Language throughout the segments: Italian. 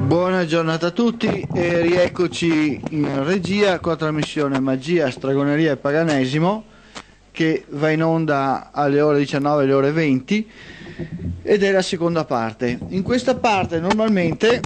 Buona giornata a tutti e rieccoci in regia con la trasmissione Magia, Stregoneria e Paganesimo che va in onda alle ore 19 e alle ore 20 ed è la seconda parte. In questa parte normalmente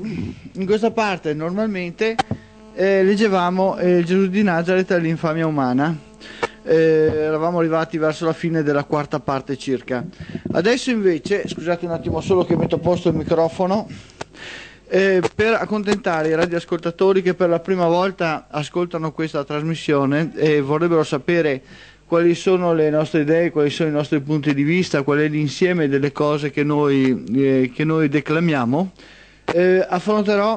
leggevamo Gesù di Nazaret e l'infamia umana. Eravamo arrivati verso la fine della quarta parte circa. Adesso invece, scusate un attimo solo che metto a posto il microfono, per accontentare i radioascoltatori che per la prima volta ascoltano questa trasmissione e vorrebbero sapere quali sono le nostre idee, quali sono i nostri punti di vista, qual è l'insieme delle cose che noi declamiamo, affronterò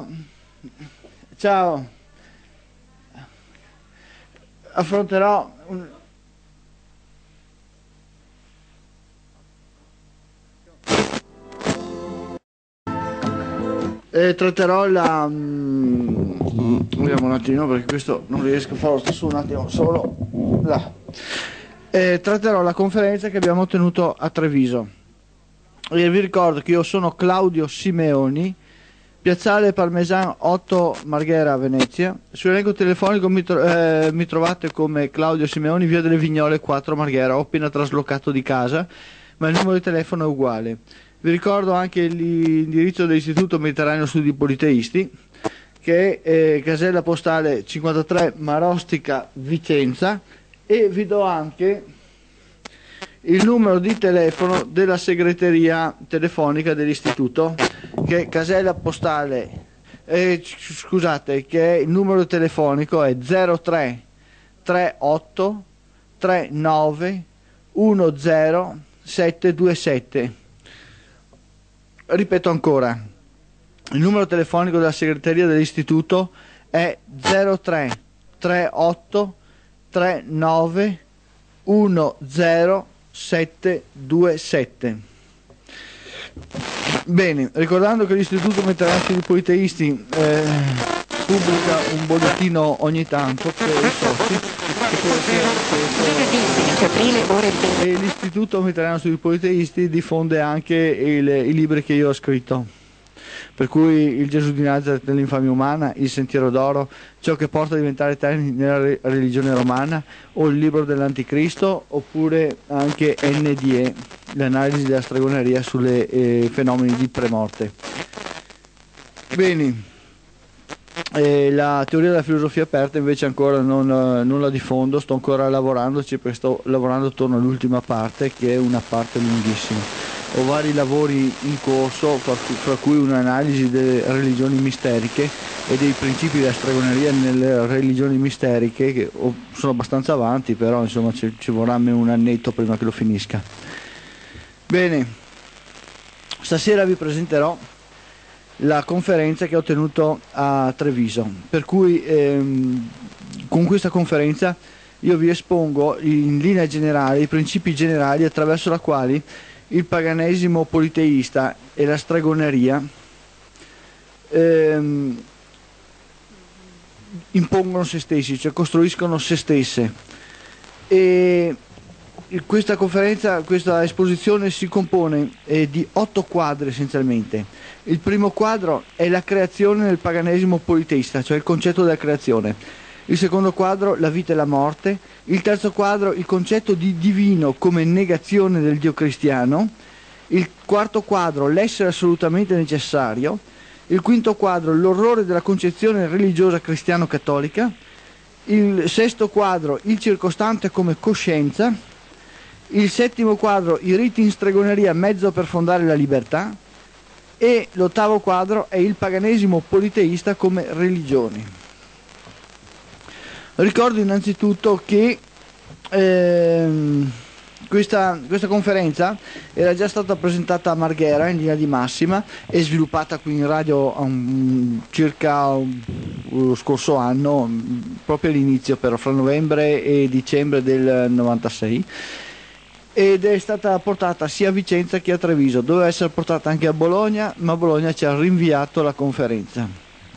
tratterò vediamo un attimo perché questo non riesco a farlo stesso, un attimo solo là. Tratterò la conferenza che abbiamo tenuto a Treviso e vi ricordo che io sono Claudio Simeoni, Piazzale Parmesan 8 Marghera, Venezia. Sull'elenco telefonico mi trovate come Claudio Simeoni, via delle Vignole 4 Marghera. Ho appena traslocato di casa ma il numero di telefono è uguale. Vi ricordo anche l'indirizzo dell'Istituto Mediterraneo Studi Politeisti, che è casella postale 53 Marostica, Vicenza, e vi do anche il numero di telefono della segreteria telefonica dell'Istituto, che è casella postale, che il numero telefonico è 03 38 39 10 727. Ripeto ancora, il numero telefonico della segreteria dell'istituto è 03 38 39 10 727. Bene, ricordando che l'Istituto Mediterraneo di Politeisti pubblica un bollettino ogni tanto per i soci e l'Istituto Mediterraneo Studi Politeisti diffonde anche i libri che io ho scritto, per cui il Gesù di Nazaret dell'infamia umana, il Sentiero d'Oro, ciò che porta a diventare eterni nella religione romana, o il libro dell'Anticristo, oppure anche NDE, l'analisi della stregoneria sulle fenomeni di premorte. Bene. La teoria della filosofia aperta invece ancora non la diffondo, sto ancora lavorandoci perché sto lavorando attorno all'ultima parte, che è una parte lunghissima. Ho vari lavori in corso, fra cui un'analisi delle religioni misteriche e dei principi della stregoneria nelle religioni misteriche, che sono abbastanza avanti, però insomma ci vorrà almeno un annetto prima che lo finisca. Bene, stasera vi presenterò la conferenza che ho tenuto a Treviso, per cui con questa conferenza io vi espongo in linea generale i principi generali attraverso la quali il paganesimo politeista e la stregoneria impongono se stessi, cioè costruiscono se stesse, e questa conferenza, questa esposizione si compone di 8 quadri essenzialmente. Il primo quadro è la creazione del paganesimo politeista, cioè il concetto della creazione. Il secondo quadro, la vita e la morte. Il terzo quadro, il concetto di divino come negazione del Dio cristiano. Il quarto quadro, l'essere assolutamente necessario. Il quinto quadro, l'orrore della concezione religiosa cristiano-cattolica. Il sesto quadro, il circostante come coscienza. Il settimo quadro, i riti in stregoneria, mezzo per fondare la libertà. E l'ottavo quadro è il paganesimo politeista come religione. Ricordo innanzitutto che questa conferenza era già stata presentata a Marghera in linea di massima e sviluppata qui in radio circa lo scorso anno, proprio all'inizio, però fra novembre e dicembre del 96, ed è stata portata sia a Vicenza che a Treviso. Doveva essere portata anche a Bologna, ma Bologna ci ha rinviato la conferenza.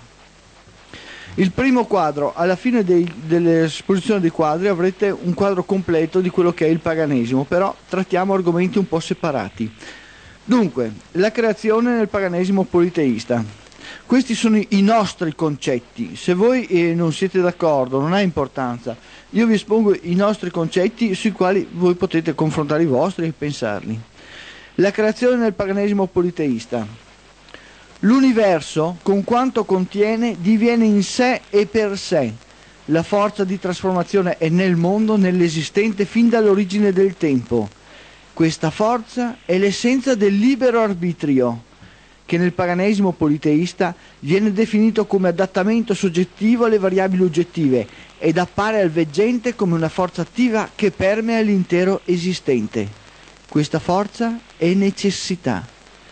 Il primo quadro, alla fine dell'esposizione dei quadri avrete un quadro completo di quello che è il paganesimo, però trattiamo argomenti un po' separati. Dunque, la creazione nel paganesimo politeista. Questi sono i nostri concetti. Se voi non siete d'accordo, non ha importanza. Io vi espongo i nostri concetti sui quali voi potete confrontare i vostri e pensarli. La creazione nel paganesimo politeista. L'universo, con quanto contiene, diviene in sé e per sé. La forza di trasformazione è nel mondo, nell'esistente fin dall'origine del tempo. Questa forza è l'essenza del libero arbitrio, che nel paganesimo politeista viene definito come adattamento soggettivo alle variabili oggettive ed appare al veggente come una forza attiva che permea l'intero esistente. Questa forza è necessità.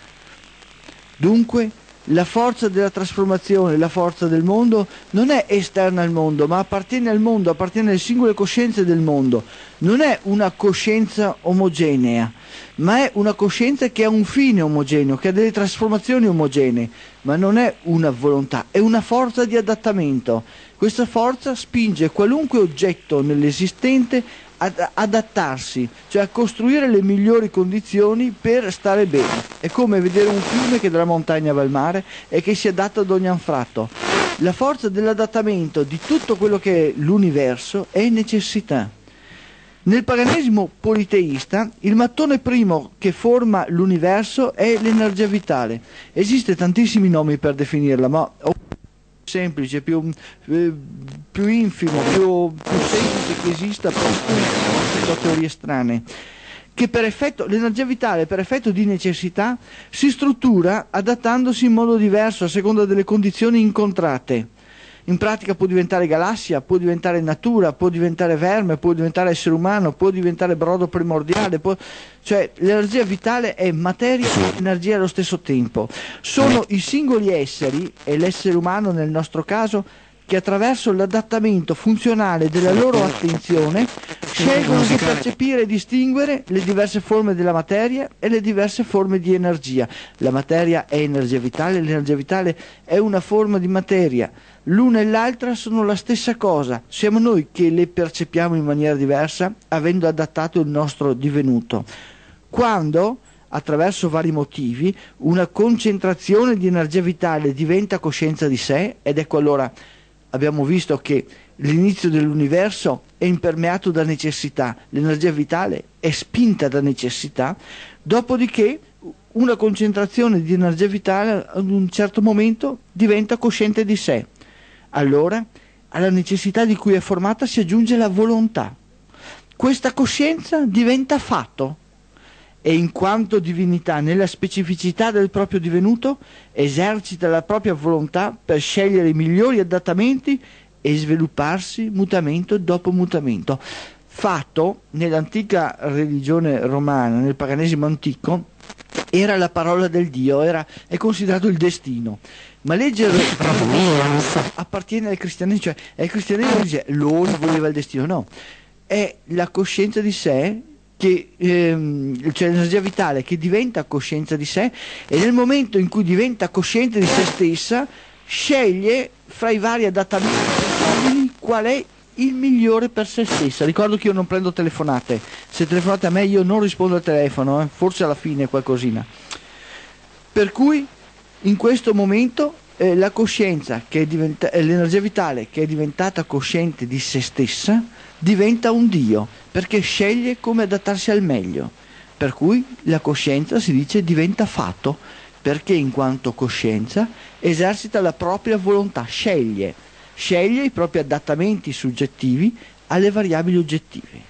Dunque, la forza della trasformazione, la forza del mondo, non è esterna al mondo, ma appartiene al mondo, appartiene alle singole coscienze del mondo. Non è una coscienza omogenea, ma è una coscienza che ha un fine omogeneo, che ha delle trasformazioni omogenee, ma non è una volontà, è una forza di adattamento. Questa forza spinge qualunque oggetto nell'esistente ad adattarsi, cioè a costruire le migliori condizioni per stare bene. È come vedere un fiume che dalla montagna va al mare e che si adatta ad ogni anfratto. La forza dell'adattamento di tutto quello che è l'universo è necessità. Nel paganesimo politeista il mattone primo che forma l'universo è l'energia vitale. Esiste tantissimi nomi per definirla, ma semplice, più infimo, più semplice che esista, per teorie strane, che per effetto, l'energia vitale per effetto di necessità si struttura adattandosi in modo diverso a seconda delle condizioni incontrate. In pratica può diventare galassia, può diventare natura, può diventare verme, può diventare essere umano, può diventare brodo primordiale, cioè l'energia vitale è materia e energia allo stesso tempo. Sono i singoli esseri, e l'essere umano nel nostro caso, che attraverso l'adattamento funzionale della loro attenzione scelgono di percepire e distinguere le diverse forme della materia e le diverse forme di energia. La materia è energia vitale, l'energia vitale è una forma di materia. L'una e l'altra sono la stessa cosa, siamo noi che le percepiamo in maniera diversa, avendo adattato il nostro divenuto. Quando, attraverso vari motivi, una concentrazione di energia vitale diventa coscienza di sé, ed ecco allora abbiamo visto che l'inizio dell'universo è impermeato da necessità, l'energia vitale è spinta da necessità, dopodiché una concentrazione di energia vitale ad un certo momento diventa cosciente di sé. Allora, alla necessità di cui è formata si aggiunge la volontà. Questa coscienza diventa fatto e in quanto divinità nella specificità del proprio divenuto esercita la propria volontà per scegliere i migliori adattamenti e svilupparsi mutamento dopo mutamento. Fatto, nell'antica religione romana, nel paganesimo antico, era la parola del Dio, è considerato il destino. Ma leggere appartiene al cristianesimo, cioè è il cristianesimo che dice l'uomo voleva il destino, no, è la coscienza di sé, che, cioè l'energia vitale che diventa coscienza di sé, e nel momento in cui diventa cosciente di se stessa sceglie fra i vari adattamenti possibili qual è il migliore per se stessa. Ricordo che io non prendo telefonate, se telefonate a me io non rispondo al telefono, forse alla fine qualcosina, per cui in questo momento la coscienza che è l'energia vitale che è diventata cosciente di se stessa diventa un Dio, perché sceglie come adattarsi al meglio, per cui la coscienza, si dice, diventa fatto, perché in quanto coscienza esercita la propria volontà, sceglie i propri adattamenti soggettivi alle variabili oggettive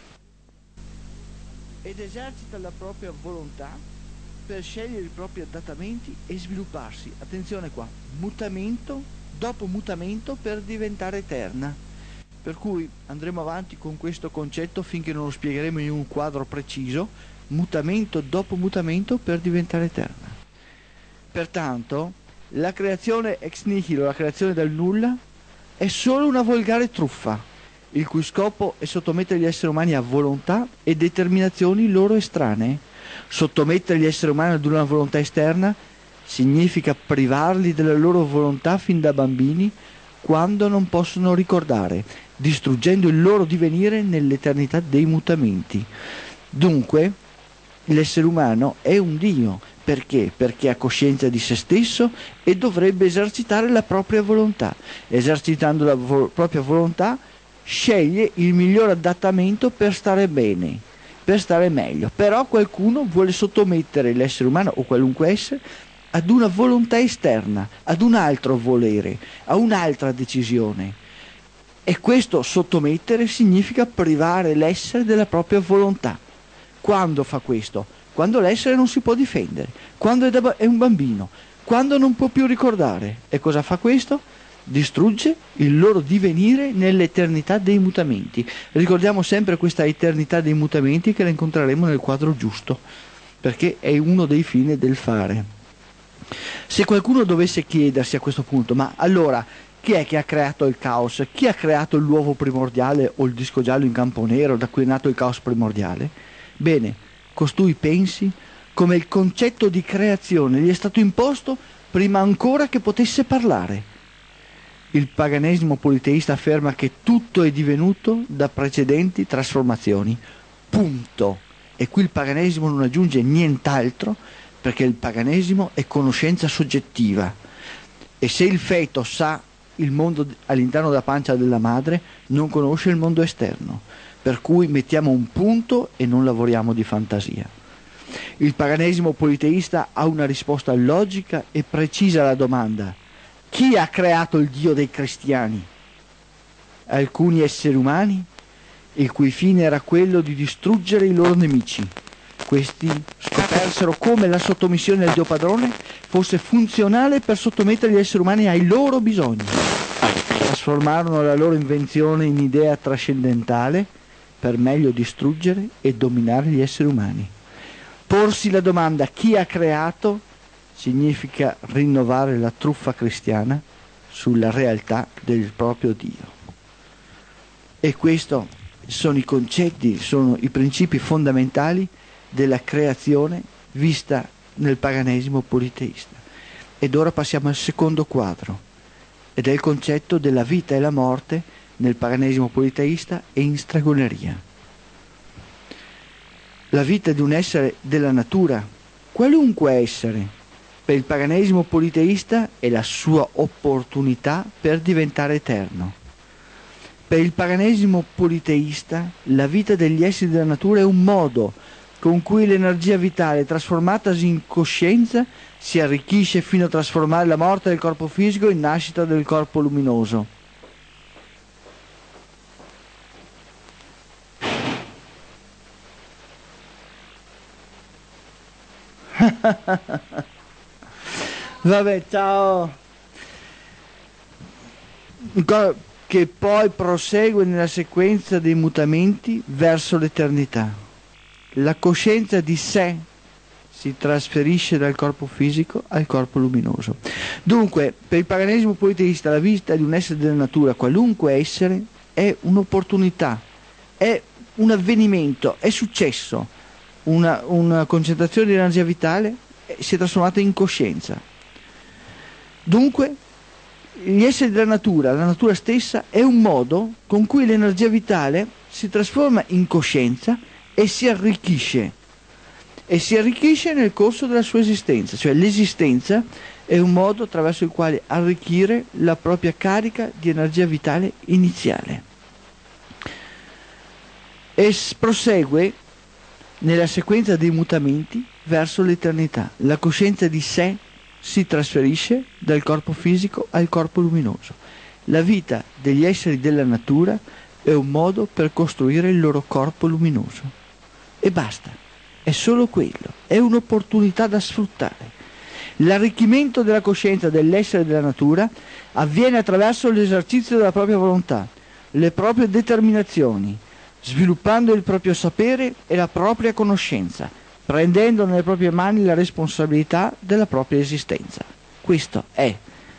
ed esercita la propria volontà per scegliere i propri adattamenti e svilupparsi, attenzione qua, mutamento dopo mutamento per diventare eterna. Per cui andremo avanti con questo concetto finché non lo spiegheremo in un quadro preciso, mutamento dopo mutamento per diventare eterna. Pertanto la creazione ex nihilo, la creazione dal nulla, è solo una volgare truffa, il cui scopo è sottomettere gli esseri umani a volontà e determinazioni loro estranee. Sottomettere gli esseri umani ad una volontà esterna significa privarli della loro volontà fin da bambini, quando non possono ricordare, distruggendo il loro divenire nell'eternità dei mutamenti. Dunque, l'essere umano è un Dio, Perché? Perché ha coscienza di se stesso e dovrebbe esercitare la propria volontà. Esercitando la propria volontà sceglie il miglior adattamento per stare bene, per stare meglio. Però qualcuno vuole sottomettere l'essere umano o qualunque essere ad una volontà esterna, ad un altro volere, a un'altra decisione. E questo sottomettere significa privare l'essere della propria volontà. Quando fa questo? Quando l'essere non si può difendere, quando è un bambino, quando non può più ricordare. E cosa fa questo? Distrugge il loro divenire nell'eternità dei mutamenti. Ricordiamo sempre questa eternità dei mutamenti che la incontreremo nel quadro giusto, perché è uno dei fini del fare. Se qualcuno dovesse chiedersi a questo punto, ma allora chi è che ha creato il caos? Chi ha creato l'uovo primordiale o il disco giallo in campo nero da cui è nato il caos primordiale? Bene, costui pensi come il concetto di creazione gli è stato imposto prima ancora che potesse parlare. Il paganesimo politeista afferma che tutto è divenuto da precedenti trasformazioni. Punto. E qui il paganesimo non aggiunge nient'altro, perché il paganesimo è conoscenza soggettiva. E se il feto sa il mondo all'interno della pancia della madre, non conosce il mondo esterno. Per cui mettiamo un punto e non lavoriamo di fantasia. Il paganesimo politeista ha una risposta logica e precisa alla domanda: chi ha creato il Dio dei cristiani? Alcuni esseri umani, il cui fine era quello di distruggere i loro nemici. Questi scopersero come la sottomissione al Dio padrone fosse funzionale per sottomettere gli esseri umani ai loro bisogni. Trasformarono la loro invenzione in idea trascendentale per meglio distruggere e dominare gli esseri umani. Porsi la domanda chi ha creato significa rinnovare la truffa cristiana sulla realtà del proprio Dio. E questi sono i concetti, sono i principi fondamentali della creazione vista nel paganesimo politeista. Ed ora passiamo al secondo quadro, ed è il concetto della vita e la morte nel paganesimo politeista e in stregoneria. La vita di un essere della natura, qualunque essere, per il paganesimo politeista è la sua opportunità per diventare eterno. Per il paganesimo politeista la vita degli esseri della natura è un modo con cui l'energia vitale trasformatasi in coscienza si arricchisce fino a trasformare la morte del corpo fisico in nascita del corpo luminoso. Vabbè, ciao. Che poi prosegue nella sequenza dei mutamenti verso l'eternità. La coscienza di sé si trasferisce dal corpo fisico al corpo luminoso. Dunque, per il paganesimo politeista la vita di un essere della natura, qualunque essere, è un'opportunità, è un avvenimento, è successo. Una concentrazione di energia vitale si è trasformata in coscienza. Dunque, gli esseri della natura, la natura stessa, è un modo con cui l'energia vitale si trasforma in coscienza e si arricchisce. E si arricchisce nel corso della sua esistenza, cioè l'esistenza è un modo attraverso il quale arricchire la propria carica di energia vitale iniziale. E prosegue nella sequenza dei mutamenti verso l'eternità. La coscienza di sé si trasferisce dal corpo fisico al corpo luminoso. La vita degli esseri della natura è un modo per costruire il loro corpo luminoso. E basta, è solo quello, è un'opportunità da sfruttare. L'arricchimento della coscienza dell'essere della natura avviene attraverso l'esercizio della propria volontà, le proprie determinazioni, sviluppando il proprio sapere e la propria conoscenza, prendendo nelle proprie mani la responsabilità della propria esistenza. Questo è.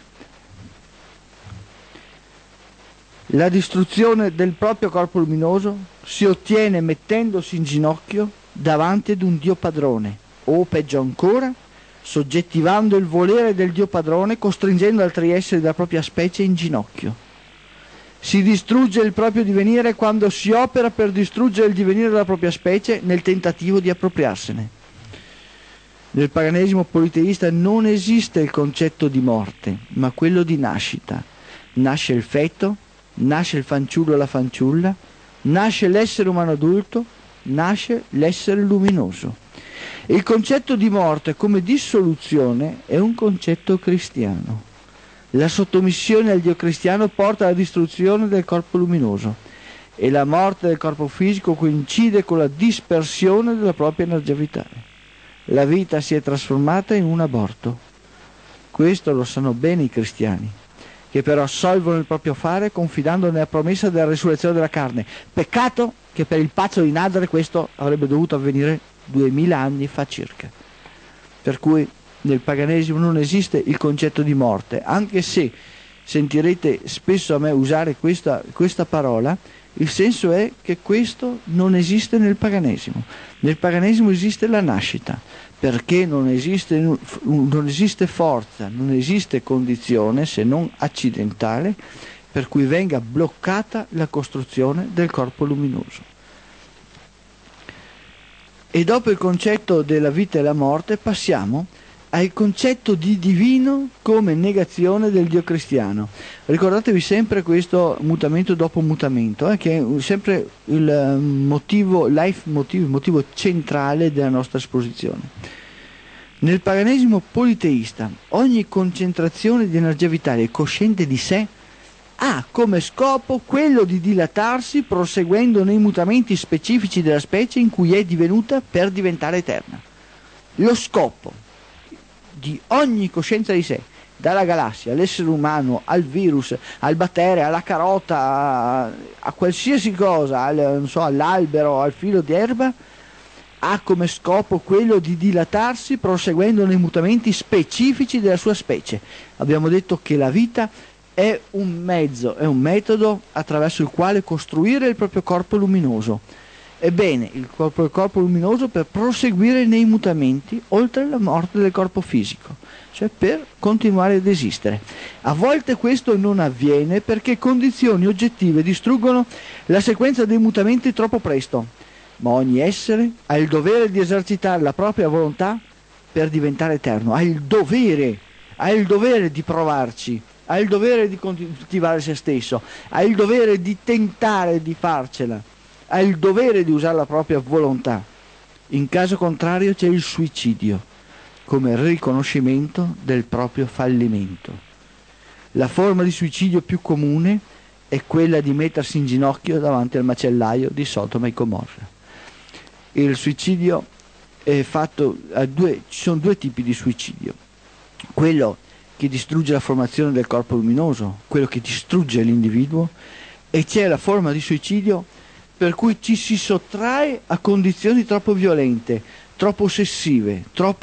La distruzione del proprio corpo luminoso si ottiene mettendosi in ginocchio davanti ad un Dio padrone, o peggio ancora, soggettivando il volere del Dio padrone, costringendo altri esseri della propria specie in ginocchio. Si distrugge il proprio divenire quando si opera per distruggere il divenire della propria specie nel tentativo di appropriarsene. Nel paganesimo politeista non esiste il concetto di morte, ma quello di nascita. Nasce il feto, nasce il fanciullo o la fanciulla, nasce l'essere umano adulto, nasce l'essere luminoso. Il concetto di morte come dissoluzione è un concetto cristiano. La sottomissione al Dio cristiano porta alla distruzione del corpo luminoso e la morte del corpo fisico coincide con la dispersione della propria energia vitale. La vita si è trasformata in un aborto. Questo lo sanno bene i cristiani, che però assolvono il proprio fare confidando nella promessa della resurrezione della carne. Peccato che per il pazzo di Nazare questo avrebbe dovuto avvenire 2000 anni fa circa. Per cui nel paganesimo non esiste il concetto di morte, anche se sentirete spesso a me usare questa parola. Il senso è che questo non esiste nel paganesimo. Nel paganesimo esiste la nascita, perché non esiste forza, non esiste condizione, se non accidentale, per cui venga bloccata la costruzione del corpo luminoso. E dopo il concetto della vita e la morte passiamo al concetto di divino come negazione del Dio cristiano. Ricordatevi sempre questo mutamento dopo mutamento, che è sempre il motivo centrale della nostra esposizione. Nel paganesimo politeista ogni concentrazione di energia vitale cosciente di sé ha come scopo quello di dilatarsi proseguendo nei mutamenti specifici della specie in cui è divenuta per diventare eterna. Lo scopo di ogni coscienza di sé, dalla galassia, all'essere umano, al virus, al batterio, alla carota, a qualsiasi cosa, all'albero, al filo di erba, ha come scopo quello di dilatarsi proseguendo nei mutamenti specifici della sua specie. Abbiamo detto che la vita è un mezzo, è un metodo attraverso il quale costruire il proprio corpo luminoso. Ebbene, il corpo luminoso per proseguire nei mutamenti oltre la morte del corpo fisico, cioè per continuare ad esistere. A volte questo non avviene perché condizioni oggettive distruggono la sequenza dei mutamenti troppo presto, ma ogni essere ha il dovere di esercitare la propria volontà per diventare eterno, ha il dovere di provarci, ha il dovere di coltivare se stesso, ha il dovere di tentare di farcela, ha il dovere di usare la propria volontà. In caso contrario c'è il suicidio come riconoscimento del proprio fallimento. La forma di suicidio più comune è quella di mettersi in ginocchio davanti al macellaio di Sodoma e Gomorra. Il suicidio è fatto ci sono due tipi di suicidio: quello che distrugge la formazione del corpo luminoso, quello che distrugge l'individuo, e c'è la forma di suicidio per cui ci si sottrae a condizioni troppo violente, troppo ossessive,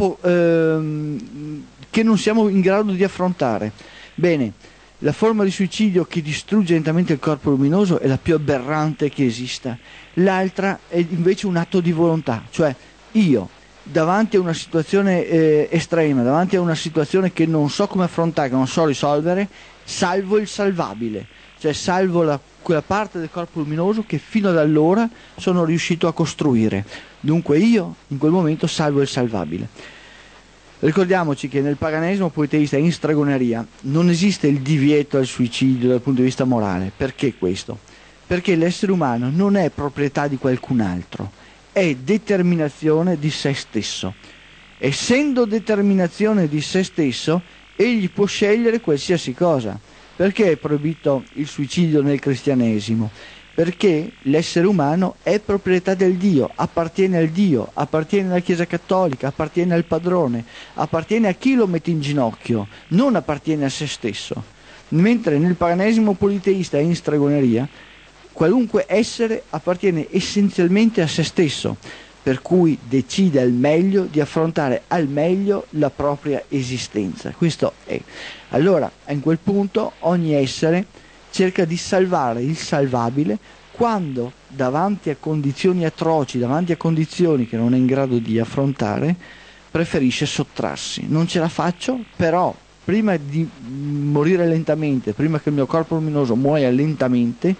che non siamo in grado di affrontare. Bene, la forma di suicidio che distrugge lentamente il corpo luminoso è la più aberrante che esista. L'altra è invece un atto di volontà, cioè io, davanti a una situazione estrema, davanti a una situazione che non so come affrontare, che non so risolvere, salvo il salvabile, cioè salvo quella parte del corpo luminoso che fino ad allora sono riuscito a costruire. Dunque io in quel momento salvo il salvabile. Ricordiamoci che nel paganesimo politeista e in stregoneria non esiste il divieto al suicidio dal punto di vista morale. Perché questo? Perché l'essere umano non è proprietà di qualcun altro, è determinazione di se stesso. Essendo determinazione di se stesso, egli può scegliere qualsiasi cosa. Perché è proibito il suicidio nel cristianesimo? Perché l'essere umano è proprietà del Dio, appartiene al Dio, appartiene alla Chiesa Cattolica, appartiene al padrone, appartiene a chi lo mette in ginocchio, non appartiene a se stesso. Mentre nel paganesimo politeista e in stregoneria, qualunque essere appartiene essenzialmente a se stesso, per cui decide al meglio di affrontare al meglio la propria esistenza. Questo è. Allora, in quel punto, ogni essere cerca di salvare il salvabile quando, davanti a condizioni atroci, davanti a condizioni che non è in grado di affrontare, preferisce sottrarsi. Non ce la faccio, però prima di morire lentamente, prima che il mio corpo luminoso muoia lentamente,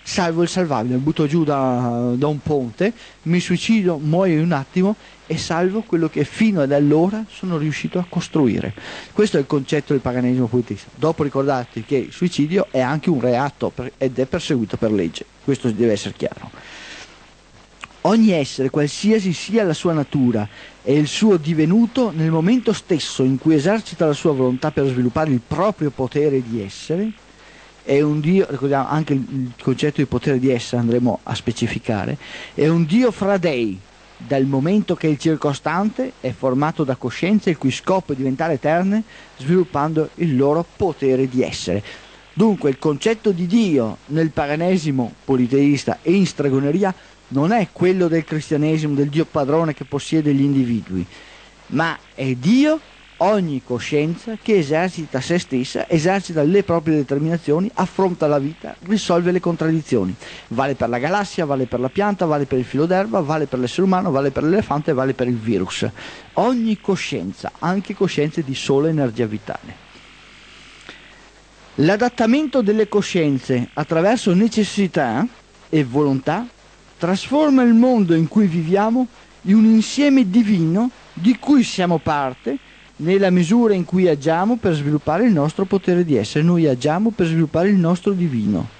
salvo il salvabile, mi butto giù da un ponte, mi suicido, muoio in un attimo e salvo quello che fino ad allora sono riuscito a costruire. Questo è il concetto del paganesimo politista. Dopo ricordate che il suicidio è anche un reato ed è perseguito per legge, questo deve essere chiaro. Ogni essere, qualsiasi sia la sua natura e il suo divenuto, nel momento stesso in cui esercita la sua volontà per sviluppare il proprio potere di essere, è un Dio, ricordiamo anche il concetto di potere di essere, andremo a specificare, è un Dio fra dei, dal momento che il circostante è formato da coscienze il cui scopo è diventare eterne, sviluppando il loro potere di essere. Dunque il concetto di Dio nel paganesimo politeista e in stregoneria non è quello del cristianesimo, del Dio padrone che possiede gli individui, ma è Dio, ogni coscienza che esercita se stessa, esercita le proprie determinazioni, affronta la vita, risolve le contraddizioni. Vale per la galassia, vale per la pianta, vale per il filo d'erba, vale per l'essere umano, vale per l'elefante, vale per il virus. Ogni coscienza, anche coscienze di sola energia vitale. L'adattamento delle coscienze attraverso necessità e volontà trasforma il mondo in cui viviamo in un insieme divino di cui siamo parte nella misura in cui agiamo per sviluppare il nostro potere di essere. Noi agiamo per sviluppare il nostro divino.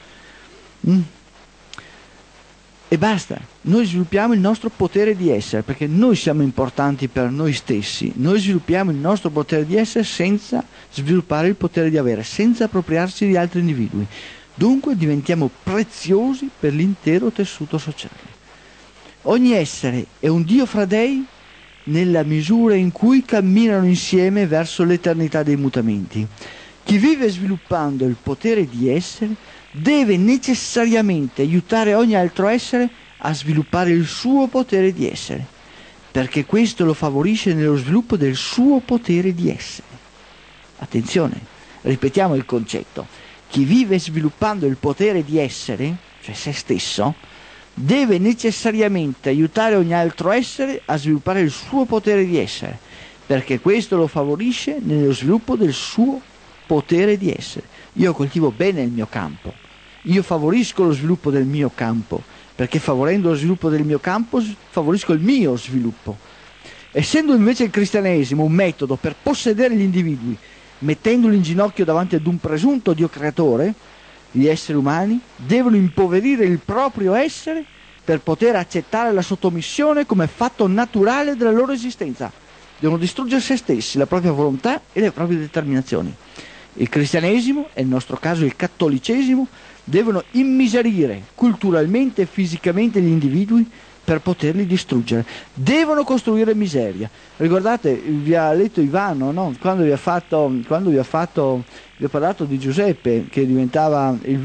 E basta, noi sviluppiamo il nostro potere di essere perché noi siamo importanti per noi stessi. Noi sviluppiamo il nostro potere di essere senza sviluppare il potere di avere, senza appropriarci di altri individui. Dunque diventiamo preziosi per l'intero tessuto sociale. Ogni essere è un Dio fra dei nella misura in cui camminano insieme verso l'eternità dei mutamenti. Chi vive sviluppando il potere di essere deve necessariamente aiutare ogni altro essere a sviluppare il suo potere di essere, perché questo lo favorisce nello sviluppo del suo potere di essere. Attenzione, ripetiamo il concetto. Chi vive sviluppando il potere di essere, cioè se stesso, deve necessariamente aiutare ogni altro essere a sviluppare il suo potere di essere, perché questo lo favorisce nello sviluppo del suo potere di essere. Io coltivo bene il mio campo, io favorisco lo sviluppo del mio campo, perché favorendo lo sviluppo del mio campo favorisco il mio sviluppo. Essendo invece il cristianesimo un metodo per possedere gli individui, mettendoli in ginocchio davanti ad un presunto Dio creatore, gli esseri umani devono impoverire il proprio essere per poter accettare la sottomissione come fatto naturale della loro esistenza. Devono distruggere se stessi, la propria volontà e le proprie determinazioni. Il cristianesimo, e nel nostro caso il cattolicesimo, devono immiserire culturalmente e fisicamente gli individui per poterli distruggere. Devono costruire miseria. Ricordate, vi ha letto Ivano, no? Quando vi ha parlato di Giuseppe che diventava il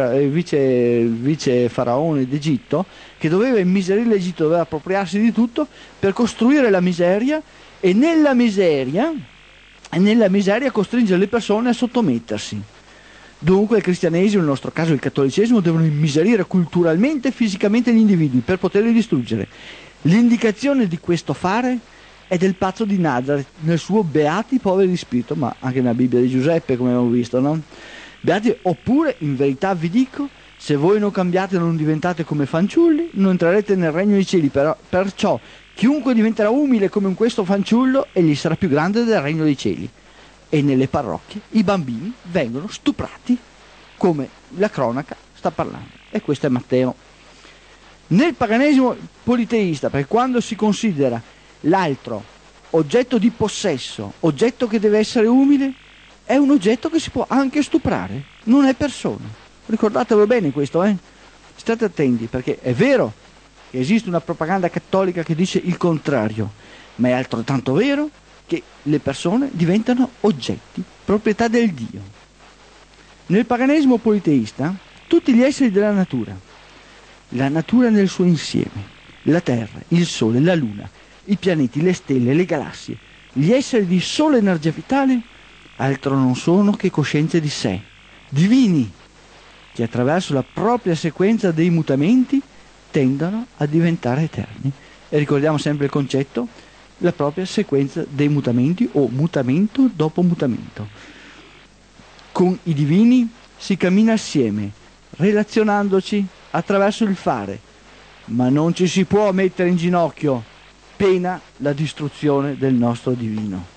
vice faraone d'Egitto, che doveva immiserire l'Egitto, doveva appropriarsi di tutto per costruire la miseria e nella miseria costringere le persone a sottomettersi. Dunque il cristianesimo, nel nostro caso il cattolicesimo, devono immiserire culturalmente e fisicamente gli individui per poterli distruggere. L'indicazione di questo fare è del pazzo di Nazareth nel suo Beati poveri di spirito, ma anche nella Bibbia di Giuseppe, come abbiamo visto, no? Beati, oppure, in verità vi dico, se voi non cambiate e non diventate come fanciulli, non entrerete nel regno dei cieli. Perciò chiunque diventerà umile come questo fanciullo, egli sarà più grande del regno dei cieli. E nelle parrocchie i bambini vengono stuprati, come la cronaca sta parlando. E questo è Matteo. Nel paganesimo politeista, perché quando si considera l'altro oggetto di possesso, oggetto che deve essere umile, è un oggetto che si può anche stuprare, non è persona. Ricordatelo bene questo, State attenti, perché è vero che esiste una propaganda cattolica che dice il contrario, ma è altrettanto vero che le persone diventano oggetti, proprietà del Dio. Nel paganesimo politeista, tutti gli esseri della natura, la natura nel suo insieme, la terra, il sole, la luna, i pianeti, le stelle, le galassie, gli esseri di sola energia vitale, altro non sono che coscienze di sé, divini, che attraverso la propria sequenza dei mutamenti tendono a diventare eterni. E ricordiamo sempre il concetto, la propria sequenza dei mutamenti o mutamento dopo mutamento. Con i divini si cammina assieme, relazionandoci attraverso il fare, ma non ci si può mettere in ginocchio, pena la distruzione del nostro divino.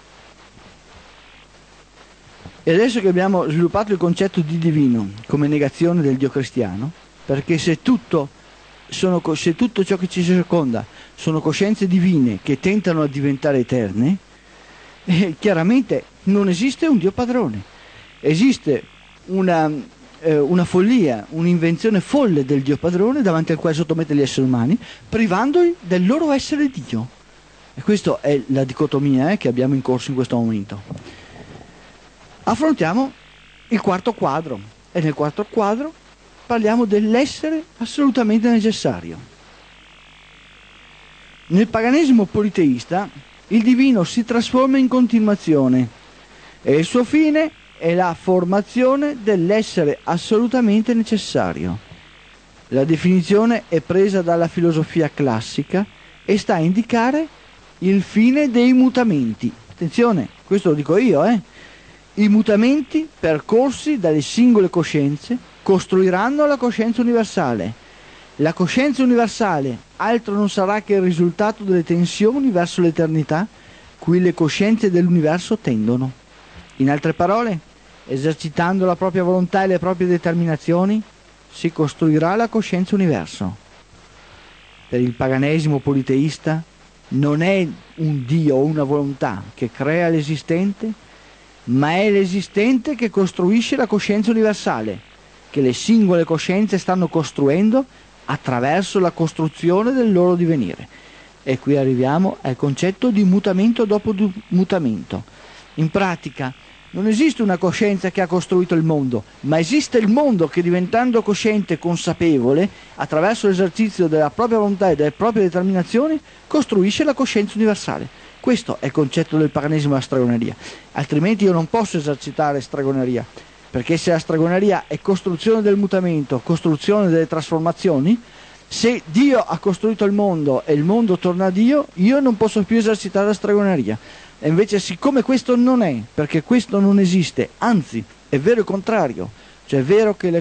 E adesso che abbiamo sviluppato il concetto di divino come negazione del Dio cristiano, perché se tutto ciò che ci circonda sono coscienze divine che tentano di diventare eterne, chiaramente non esiste un Dio padrone, esiste una follia, un'invenzione folle del Dio padrone davanti al quale sottomette gli esseri umani, privandoli del loro essere Dio. E questa è la dicotomia che abbiamo in corso in questo momento. Affrontiamo il quarto quadro, e nel quarto quadro parliamo dell'essere assolutamente necessario. Nel paganesimo politeista il divino si trasforma in continuazione e il suo fine è la formazione dell'essere assolutamente necessario. La definizione è presa dalla filosofia classica e sta a indicare il fine dei mutamenti. Attenzione, questo lo dico io, I mutamenti percorsi dalle singole coscienze costruiranno la coscienza universale. La coscienza universale altro non sarà che il risultato delle tensioni verso l'eternità cui le coscienze dell'universo tendono. In altre parole, esercitando la propria volontà e le proprie determinazioni, si costruirà la coscienza universo. Per il paganesimo politeista non è un Dio o una volontà che crea l'esistente, ma è l'esistente che costruisce la coscienza universale, che le singole coscienze stanno costruendo attraverso la costruzione del loro divenire. E qui arriviamo al concetto di mutamento dopo mutamento. In pratica non esiste una coscienza che ha costruito il mondo, ma esiste il mondo che, diventando cosciente e consapevole, attraverso l'esercizio della propria volontà e delle proprie determinazioni, costruisce la coscienza universale. Questo è il concetto del paganesimo della stregoneria, altrimenti io non posso esercitare stregoneria, perché se la stregoneria è costruzione del mutamento, costruzione delle trasformazioni, se Dio ha costruito il mondo e il mondo torna a Dio, io non posso più esercitare la stregoneria. E invece, siccome questo non è, perché questo non esiste, anzi è vero il contrario, cioè è vero che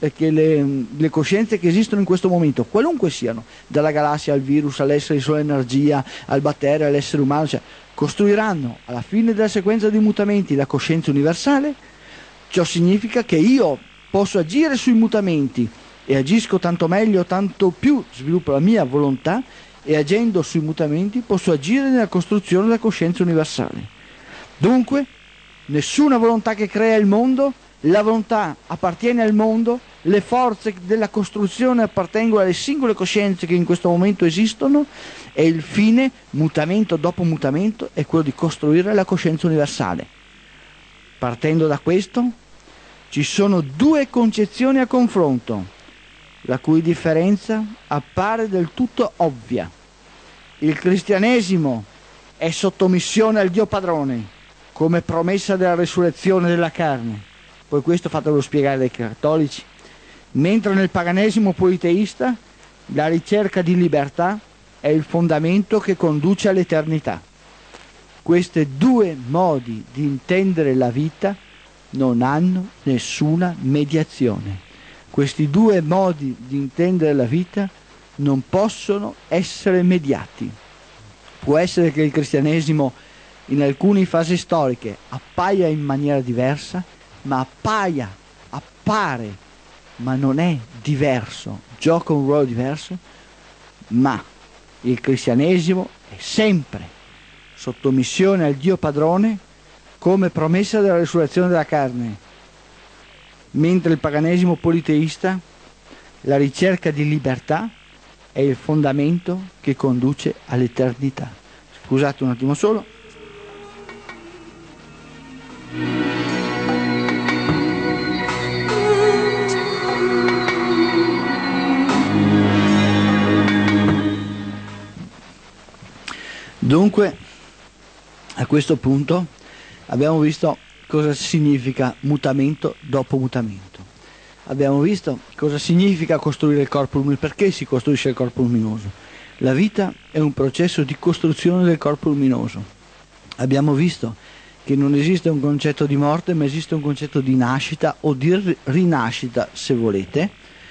le coscienze che esistono in questo momento, qualunque siano, dalla galassia al virus, all'essere di sola energia, al batterio, all'essere umano, cioè, costruiranno alla fine della sequenza di mutamenti la coscienza universale. Ciò significa che io posso agire sui mutamenti e agisco tanto meglio, tanto più sviluppo la mia volontà, e agendo sui mutamenti posso agire nella costruzione della coscienza universale. Dunque, nessuna volontà che crea il mondo, la volontà appartiene al mondo, le forze della costruzione appartengono alle singole coscienze che in questo momento esistono, e il fine, mutamento dopo mutamento, è quello di costruire la coscienza universale. Partendo da questo, ci sono due concezioni a confronto, la cui differenza appare del tutto ovvia. Il cristianesimo è sottomissione al Dio padrone, come promessa della resurrezione della carne. Poi questo fatelo spiegare dai cattolici. Mentre nel paganesimo politeista la ricerca di libertà è il fondamento che conduce all'eternità. Questi due modi di intendere la vita non hanno nessuna mediazione. Questi due modi di intendere la vita non possono essere mediati. Può essere che il cristianesimo in alcune fasi storiche appaia in maniera diversa, ma appare, ma non è diverso, gioca un ruolo diverso, ma il cristianesimo è sempre sottomissione al Dio padrone come promessa della resurrezione della carne, mentre il paganesimo politeista, la ricerca di libertà è il fondamento che conduce all'eternità. Scusate un attimo solo. Dunque, a questo punto abbiamo visto cosa significa mutamento dopo mutamento. Abbiamo visto cosa significa costruire il corpo luminoso, perché si costruisce il corpo luminoso. La vita è un processo di costruzione del corpo luminoso. Abbiamo visto che non esiste un concetto di morte, ma esiste un concetto di nascita o di rinascita, se volete,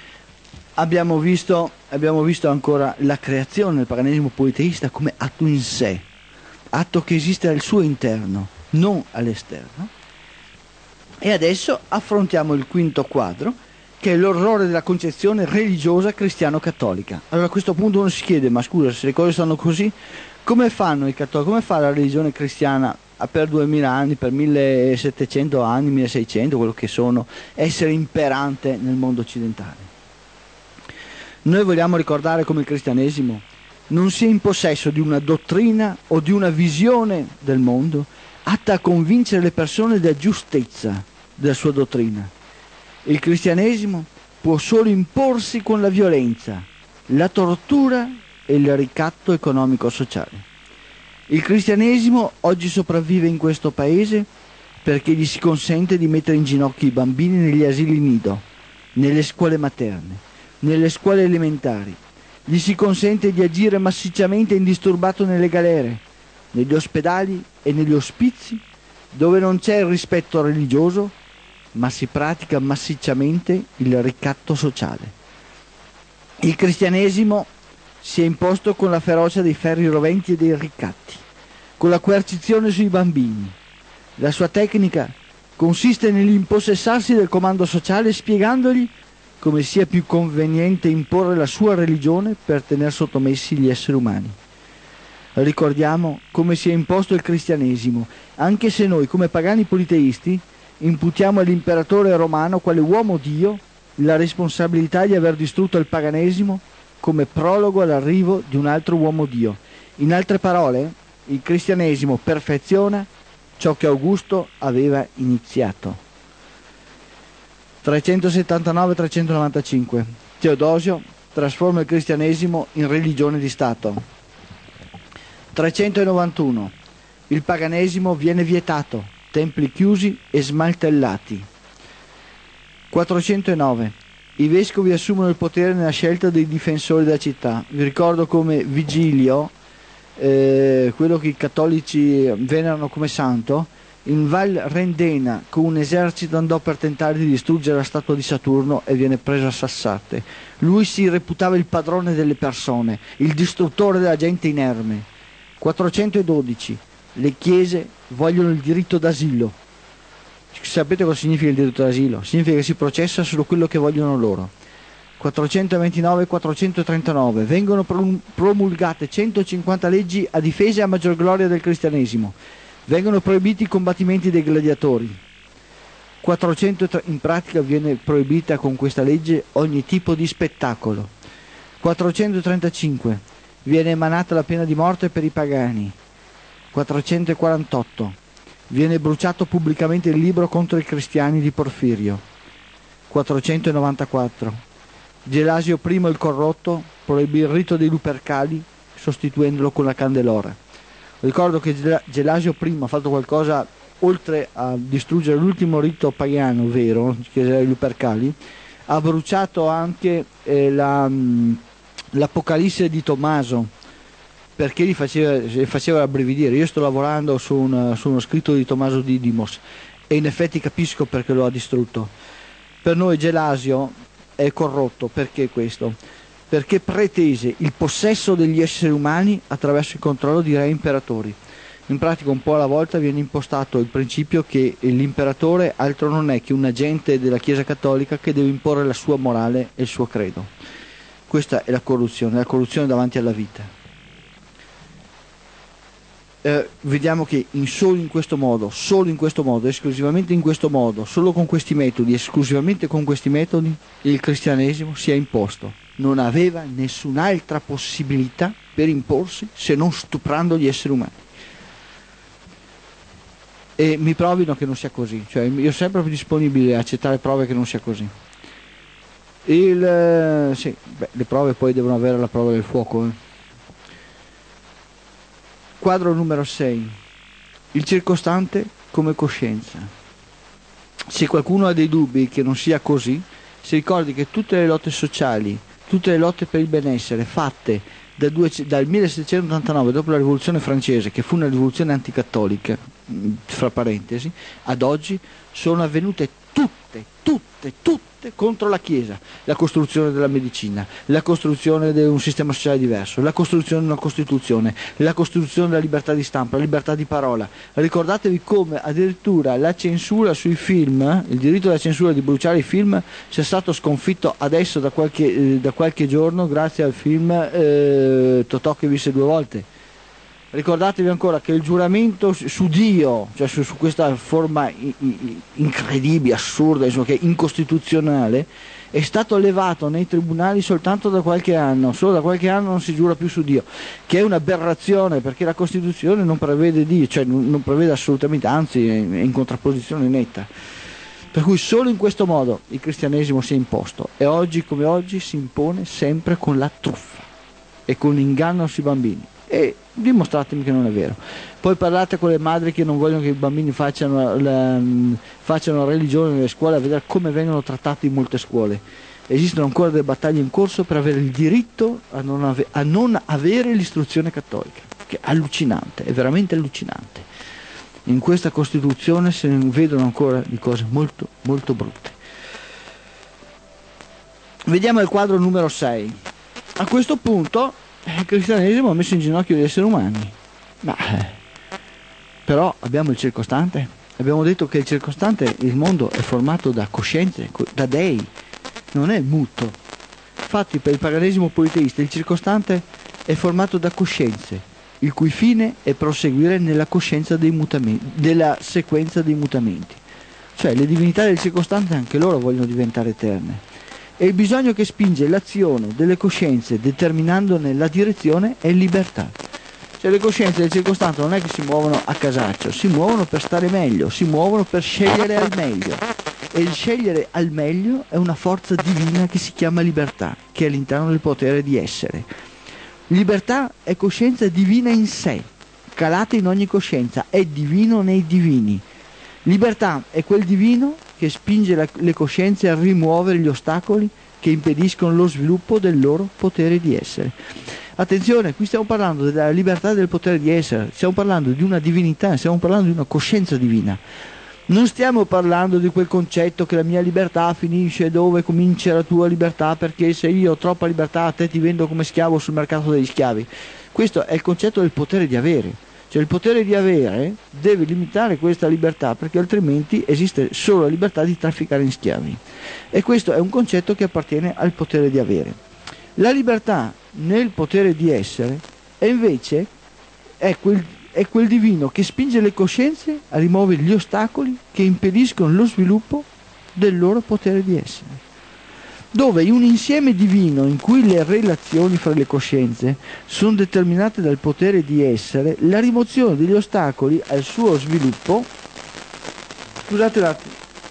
abbiamo visto ancora la creazione del paganesimo politeista come atto in sé, atto che esiste al suo interno, non all'esterno. E adesso affrontiamo il quinto quadro, che è l'orrore della concezione religiosa cristiano-cattolica. Allora a questo punto uno si chiede, ma scusa, se le cose stanno così, come fanno i cattolici, come fa la religione cristiana per 2000 anni, per 1700 anni, 1600, quello che sono, essere imperante nel mondo occidentale? Noi vogliamo ricordare come il cristianesimo non sia in possesso di una dottrina o di una visione del mondo atta a convincere le persone della giustezza della sua dottrina. Il cristianesimo può solo imporsi con la violenza, la tortura e il ricatto economico-sociale. Il cristianesimo oggi sopravvive in questo paese perché gli si consente di mettere in ginocchio i bambini negli asili nido, nelle scuole materne, nelle scuole elementari. Gli si consente di agire massicciamente e indisturbato nelle galere, negli ospedali e negli ospizi, dove non c'è il rispetto religioso, ma si pratica massicciamente il ricatto sociale. Il cristianesimo si è imposto con la ferocia dei ferri roventi e dei ricatti, con la coercizione sui bambini. La sua tecnica consiste nell'impossessarsi del comando sociale spiegandogli come sia più conveniente imporre la sua religione per tener sottomessi gli esseri umani. Ricordiamo come si è imposto il cristianesimo, anche se noi come pagani politeisti imputiamo all'imperatore romano quale uomo Dio la responsabilità di aver distrutto il paganesimo come prologo all'arrivo di un altro uomo Dio. In altre parole, il cristianesimo perfeziona ciò che Augusto aveva iniziato. 379-395. Teodosio trasforma il cristianesimo in religione di Stato. 391. Il paganesimo viene vietato, templi chiusi e smaltellati. 409. I vescovi assumono il potere nella scelta dei difensori della città. Vi ricordo come Vigilio, quello che i cattolici venerano come santo, in Val Rendena con un esercito andò per tentare di distruggere la statua di Saturno e viene preso a sassate. Lui si reputava il padrone delle persone, il distruttore della gente inerme. 412. Le chiese vogliono il diritto d'asilo. Sapete cosa significa il diritto d'asilo? Significa che si processa solo quello che vogliono loro. 429 e 439. Vengono promulgate 150 leggi a difesa e a maggior gloria del cristianesimo. Vengono proibiti i combattimenti dei gladiatori. 403. In pratica viene proibita con questa legge ogni tipo di spettacolo. 435. Viene emanata la pena di morte per i pagani. 448. Viene bruciato pubblicamente il libro contro i cristiani di Porfirio. 494. Gelasio I il corrotto proibì il rito dei Lupercali sostituendolo con la candelora. Ricordo che Gelasio I ha fatto qualcosa oltre a distruggere l'ultimo rito pagano vero, che era i Lupercali, ha bruciato anche l'Apocalisse di Tommaso, perché gli faceva rabbrividire. Io sto lavorando su uno scritto di Tommaso Didymos e in effetti capisco perché lo ha distrutto. Per noi Gelasio è corrotto, perché questo? Perché pretese il possesso degli esseri umani attraverso il controllo di re imperatori. In pratica un po' alla volta viene impostato il principio che l'imperatore altro non è che un agente della Chiesa Cattolica che deve imporre la sua morale e il suo credo. Questa è la corruzione davanti alla vita. Vediamo che solo in questo modo, esclusivamente in questo modo, solo con questi metodi, esclusivamente con questi metodi, il cristianesimo si è imposto. Non aveva nessun'altra possibilità per imporsi se non stuprando gli esseri umani. E mi provino che non sia così, cioè io sono sempre più disponibile a accettare prove che non sia così. Le prove poi devono avere la prova del fuoco. Quadro numero 6. Il circostante come coscienza. Se qualcuno ha dei dubbi che non sia così, si ricordi che tutte le lotte sociali, tutte le lotte per il benessere fatte dal 1789, dopo la rivoluzione francese, che fu una rivoluzione anticattolica, fra parentesi, ad oggi sono avvenute tutte contro la Chiesa, la costruzione della medicina, la costruzione di un sistema sociale diverso, la costruzione di una Costituzione, la costruzione della libertà di stampa, la libertà di parola. Ricordatevi come addirittura la censura sui film, il diritto della censura di bruciare i film, sia stato sconfitto adesso da qualche giorno grazie al film Totò che visse 2 volte. Ricordatevi ancora che il giuramento su Dio, cioè su questa forma incredibile, assurda, insomma, che è incostituzionale, è stato levato nei tribunali soltanto da qualche anno. Solo da qualche anno non si giura più su Dio, che è un'aberrazione, perché la Costituzione non prevede Dio, cioè non prevede assolutamente, anzi è in contrapposizione netta. Per cui solo in questo modo il cristianesimo si è imposto, e oggi come oggi si impone sempre con la truffa e con l'inganno sui bambini. E dimostratemi che non è vero. Poi parlate con le madri che non vogliono che i bambini facciano religione nelle scuole, a vedere come vengono trattati in molte scuole. Esistono ancora delle battaglie in corso per avere il diritto a non avere l'istruzione cattolica, che è allucinante, è veramente allucinante. In questa Costituzione se ne vedono ancora di cose molto molto brutte. Vediamo il quadro numero 6. A questo punto il cristianesimo ha messo in ginocchio gli esseri umani, però abbiamo il circostante. Abbiamo detto che il circostante, il mondo è formato da coscienze, da dei, non è muto. Infatti per il paganesimo politeista il circostante è formato da coscienze, il cui fine è proseguire nella coscienza dei mutamenti, della sequenza dei mutamenti. Cioè le divinità del circostante anche loro vogliono diventare eterne. E il bisogno che spinge l'azione delle coscienze determinandone la direzione è libertà. Cioè le coscienze del circostante non è che si muovono a casaccio, si muovono per stare meglio, si muovono per scegliere al meglio. E il scegliere al meglio è una forza divina che si chiama libertà, che è all'interno del potere di essere. Libertà è coscienza divina in sé, calata in ogni coscienza, è divino nei divini. Libertà è quel divino che spinge le coscienze a rimuovere gli ostacoli che impediscono lo sviluppo del loro potere di essere. Attenzione, qui stiamo parlando della libertà del potere di essere, stiamo parlando di una divinità, stiamo parlando di una coscienza divina. Non stiamo parlando di quel concetto che la mia libertà finisce dove comincia la tua libertà, perché se io ho troppa libertà a te ti vendo come schiavo sul mercato degli schiavi. Questo è il concetto del potere di avere. Cioè il potere di avere deve limitare questa libertà, perché altrimenti esiste solo la libertà di trafficare in schiavi. E questo è un concetto che appartiene al potere di avere. La libertà nel potere di essere è invece è quel divino che spinge le coscienze a rimuovere gli ostacoli che impediscono lo sviluppo del loro potere di essere. Dove in un insieme divino in cui le relazioni fra le coscienze sono determinate dal potere di essere, la rimozione degli ostacoli al suo sviluppo. Scusate un attimo.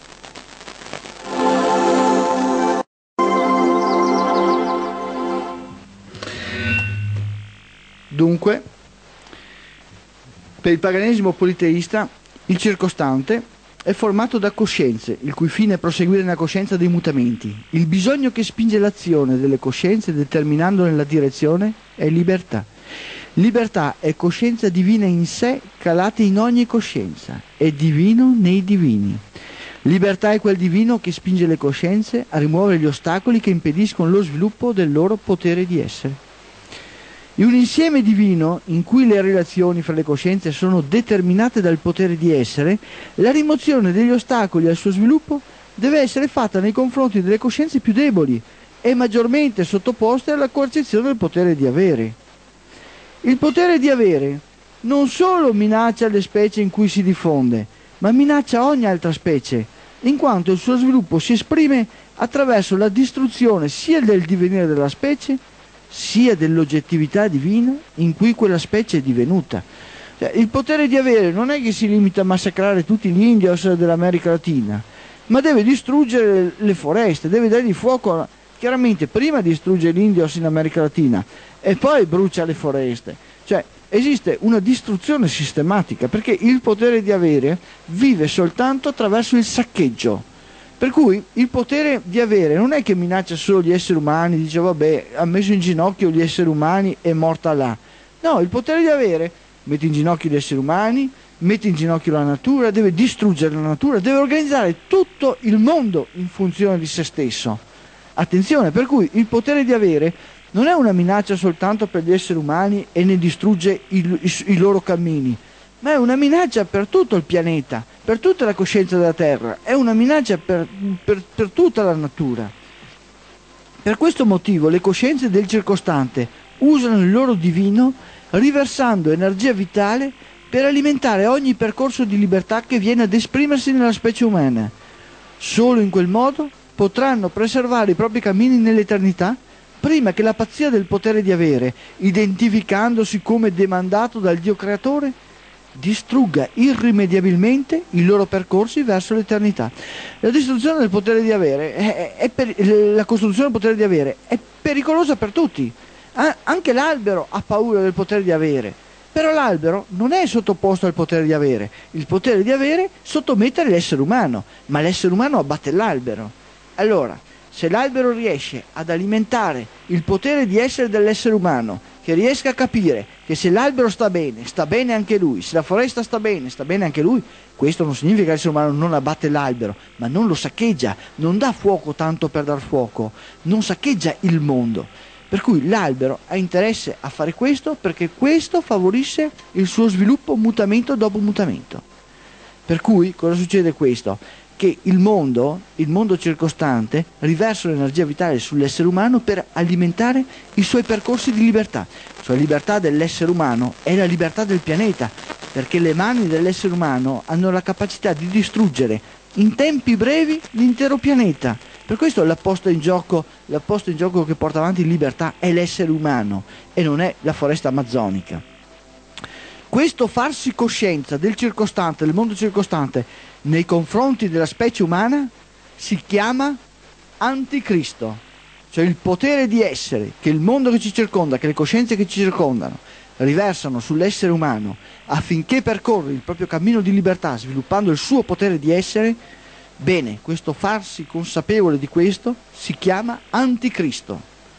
Dunque, per il paganesimo politeista, il circostante è formato da coscienze, il cui fine è proseguire nella coscienza dei mutamenti. Il bisogno che spinge l'azione delle coscienze determinandone la direzione è libertà. Libertà è coscienza divina in sé, calata in ogni coscienza, è divino nei divini. Libertà è quel divino che spinge le coscienze a rimuovere gli ostacoli che impediscono lo sviluppo del loro potere di essere. In un insieme divino in cui le relazioni fra le coscienze sono determinate dal potere di essere, la rimozione degli ostacoli al suo sviluppo deve essere fatta nei confronti delle coscienze più deboli e maggiormente sottoposte alla coercizione del potere di avere. Il potere di avere non solo minaccia le specie in cui si diffonde, ma minaccia ogni altra specie, in quanto il suo sviluppo si esprime attraverso la distruzione sia del divenire della specie, sia dell'oggettività divina in cui quella specie è divenuta. Cioè, il potere di avere non è che si limita a massacrare tutti gli indios dell'America Latina, ma deve distruggere le foreste, deve dargli fuoco. Chiaramente prima distrugge gli indios in America Latina e poi brucia le foreste. Cioè esiste una distruzione sistematica, perché il potere di avere vive soltanto attraverso il saccheggio. Per cui il potere di avere non è che minaccia solo gli esseri umani, dice vabbè, ha messo in ginocchio gli esseri umani e morta là. No, il potere di avere mette in ginocchio gli esseri umani, mette in ginocchio la natura, deve distruggere la natura, deve organizzare tutto il mondo in funzione di se stesso. Attenzione, per cui il potere di avere non è una minaccia soltanto per gli esseri umani e ne distrugge i loro cammini, ma è una minaccia per tutto il pianeta, per tutta la coscienza della Terra, è una minaccia per tutta la natura. Per questo motivo le coscienze del circostante usano il loro divino riversando energia vitale per alimentare ogni percorso di libertà che viene ad esprimersi nella specie umana. Solo in quel modo potranno preservare i propri cammini nell'eternità prima che la pazzia del potere di avere, identificandosi come demandato dal Dio creatore, distrugga irrimediabilmente i loro percorsi verso l'eternità. La distruzione del potere di avere, la costruzione del potere di avere è pericolosa per tutti. Anche l'albero ha paura del potere di avere, però l'albero non è sottoposto al potere di avere. Il potere di avere sottomette l'essere umano, ma l'essere umano abbatte l'albero. Allora, se l'albero riesce ad alimentare il potere di essere dell'essere umano, che riesca a capire che se l'albero sta bene anche lui, se la foresta sta bene anche lui, questo non significa che l'essere umano non abbatte l'albero, ma non lo saccheggia, non dà fuoco tanto per dar fuoco, non saccheggia il mondo. Per cui l'albero ha interesse a fare questo perché questo favorisce il suo sviluppo mutamento dopo mutamento. Per cui cosa succede questo? Che il mondo circostante riversa l'energia vitale sull'essere umano per alimentare i suoi percorsi di libertà. Cioè la libertà dell'essere umano è la libertà del pianeta, perché le mani dell'essere umano hanno la capacità di distruggere in tempi brevi l'intero pianeta. Per questo la posta in gioco che porta avanti libertà è l'essere umano e non è la foresta amazzonica. Questo farsi coscienza del circostante, del mondo circostante, nei confronti della specie umana si chiama anticristo, cioè il potere di essere che il mondo che ci circonda, che le coscienze che ci circondano riversano sull'essere umano affinché percorra il proprio cammino di libertà sviluppando il suo potere di essere. Bene, questo farsi consapevole di questo si chiama anticristo.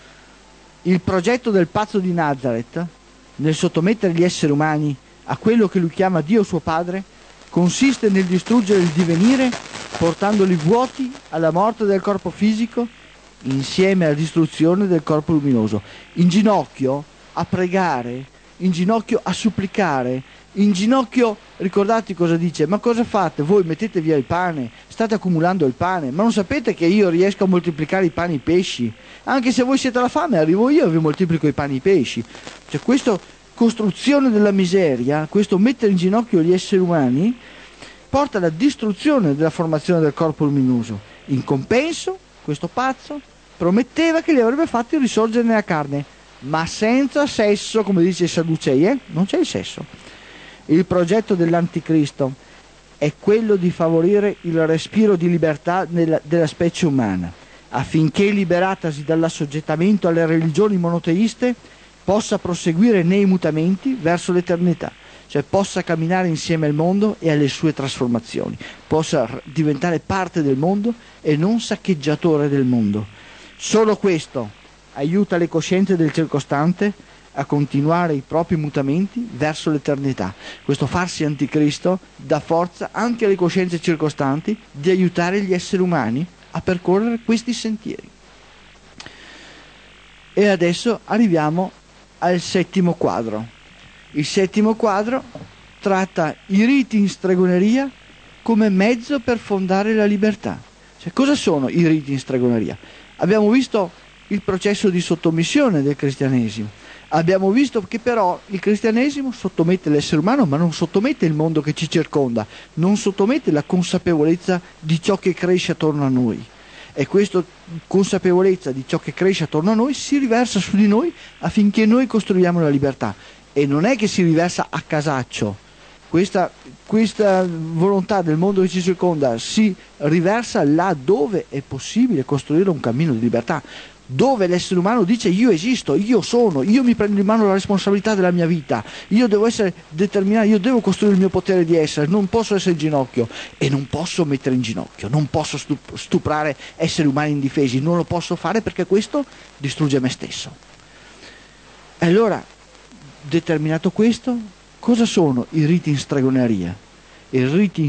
Il progetto del pazzo di Nazareth nel sottomettere gli esseri umani a quello che lui chiama Dio suo Padre consiste nel distruggere il divenire portandoli vuoti alla morte del corpo fisico insieme alla distruzione del corpo luminoso, in ginocchio a pregare, in ginocchio a supplicare, in ginocchio, ricordate cosa dice, ma cosa fate? Voi mettete via il pane, state accumulando il pane, ma non sapete che io riesco a moltiplicare i pani e i pesci? Anche se voi siete alla fame, arrivo io e vi moltiplico i pani e i pesci. Cioè questa costruzione della miseria, questo mettere in ginocchio gli esseri umani, porta alla distruzione della formazione del corpo luminoso. In compenso, questo pazzo prometteva che li avrebbe fatti risorgere nella carne, ma senza sesso, come dice i Sadducei, non c'è il sesso. Il progetto dell'anticristo è quello di favorire il respiro di libertà della specie umana, affinché liberatasi dall'assoggettamento alle religioni monoteiste possa proseguire nei mutamenti verso l'eternità, cioè possa camminare insieme al mondo e alle sue trasformazioni, possa diventare parte del mondo e non saccheggiatore del mondo. Solo questo aiuta le coscienze del circostante a continuare i propri mutamenti verso l'eternità. Questo farsi anticristo dà forza anche alle coscienze circostanti di aiutare gli esseri umani a percorrere questi sentieri. E adesso arriviamo al settimo quadro. Il settimo quadro tratta i riti in stregoneria come mezzo per fondare la libertà. Cioè, cosa sono i riti in stregoneria? Abbiamo visto il processo di sottomissione del cristianesimo. Abbiamo visto che però il cristianesimo sottomette l'essere umano, ma non sottomette il mondo che ci circonda, non sottomette la consapevolezza di ciò che cresce attorno a noi. E questa consapevolezza di ciò che cresce attorno a noi si riversa su di noi affinché noi costruiamo la libertà. E non è che si riversa a casaccio. Questa volontà del mondo che ci circonda si riversa là dove è possibile costruire un cammino di libertà, dove l'essere umano dice io esisto, io sono, io mi prendo in mano la responsabilità della mia vita, io devo essere determinato, io devo costruire il mio potere di essere, non posso essere in ginocchio e non posso mettere in ginocchio, non posso stuprare esseri umani indifesi, non lo posso fare perché questo distrugge me stesso. E allora, determinato questo, Cosa sono i riti in stregoneria? I riti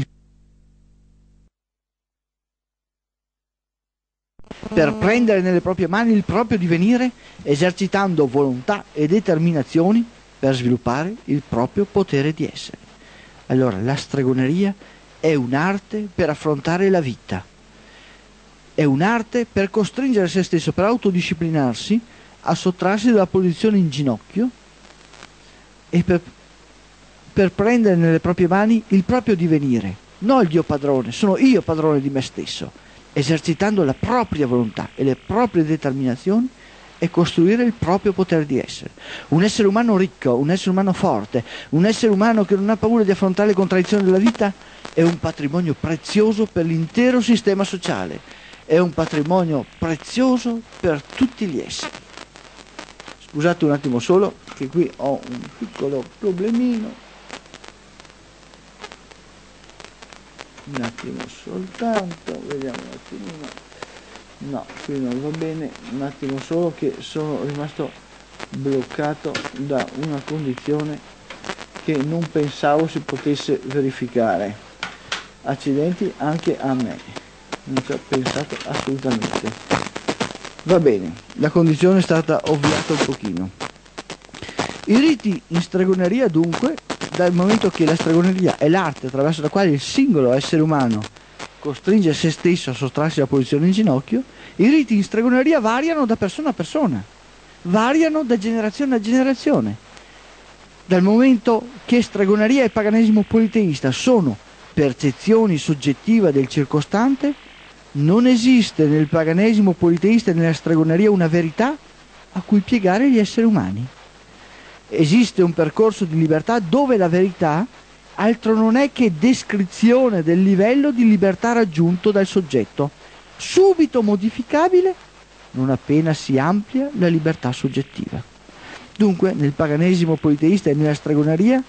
per prendere nelle proprie mani il proprio divenire, esercitando volontà e determinazioni per sviluppare il proprio potere di essere. Allora, la stregoneria è un'arte per affrontare la vita, è un'arte per costringere se stesso, per autodisciplinarsi, a sottrarsi dalla posizione in ginocchio e per prendere nelle proprie mani il proprio divenire. Non il Dio padrone, sono io padrone di me stesso, esercitando la propria volontà e le proprie determinazioni e costruire il proprio potere di essere. Un essere umano ricco, un essere umano forte, un essere umano che non ha paura di affrontare le contraddizioni della vita è un patrimonio prezioso per l'intero sistema sociale, è un patrimonio prezioso per tutti gli esseri. Scusate un attimo solo, che qui ho un piccolo problemino. Un attimo soltanto, vediamo un attimino. No, qui non va bene, un attimo solo che sono rimasto bloccato da una condizione che non pensavo si potesse verificare. Accidenti anche a me, non ci ho pensato assolutamente. Va bene, la condizione è stata ovviata un pochino. I riti in stregoneria dunque, dal momento che la stregoneria è l'arte attraverso la quale il singolo essere umano costringe se stesso a sottrarsi dalla posizione in ginocchio, i riti in stregoneria variano da persona a persona, variano da generazione a generazione. Dal momento che stregoneria e paganesimo politeista sono percezioni soggettive del circostante, non esiste nel paganesimo politeista e nella stregoneria una verità a cui piegare gli esseri umani. Esiste un percorso di libertà dove la verità altro non è che descrizione del livello di libertà raggiunto dal soggetto, subito modificabile non appena si amplia la libertà soggettiva. Dunque, nel paganesimo politeista e nella stregoneria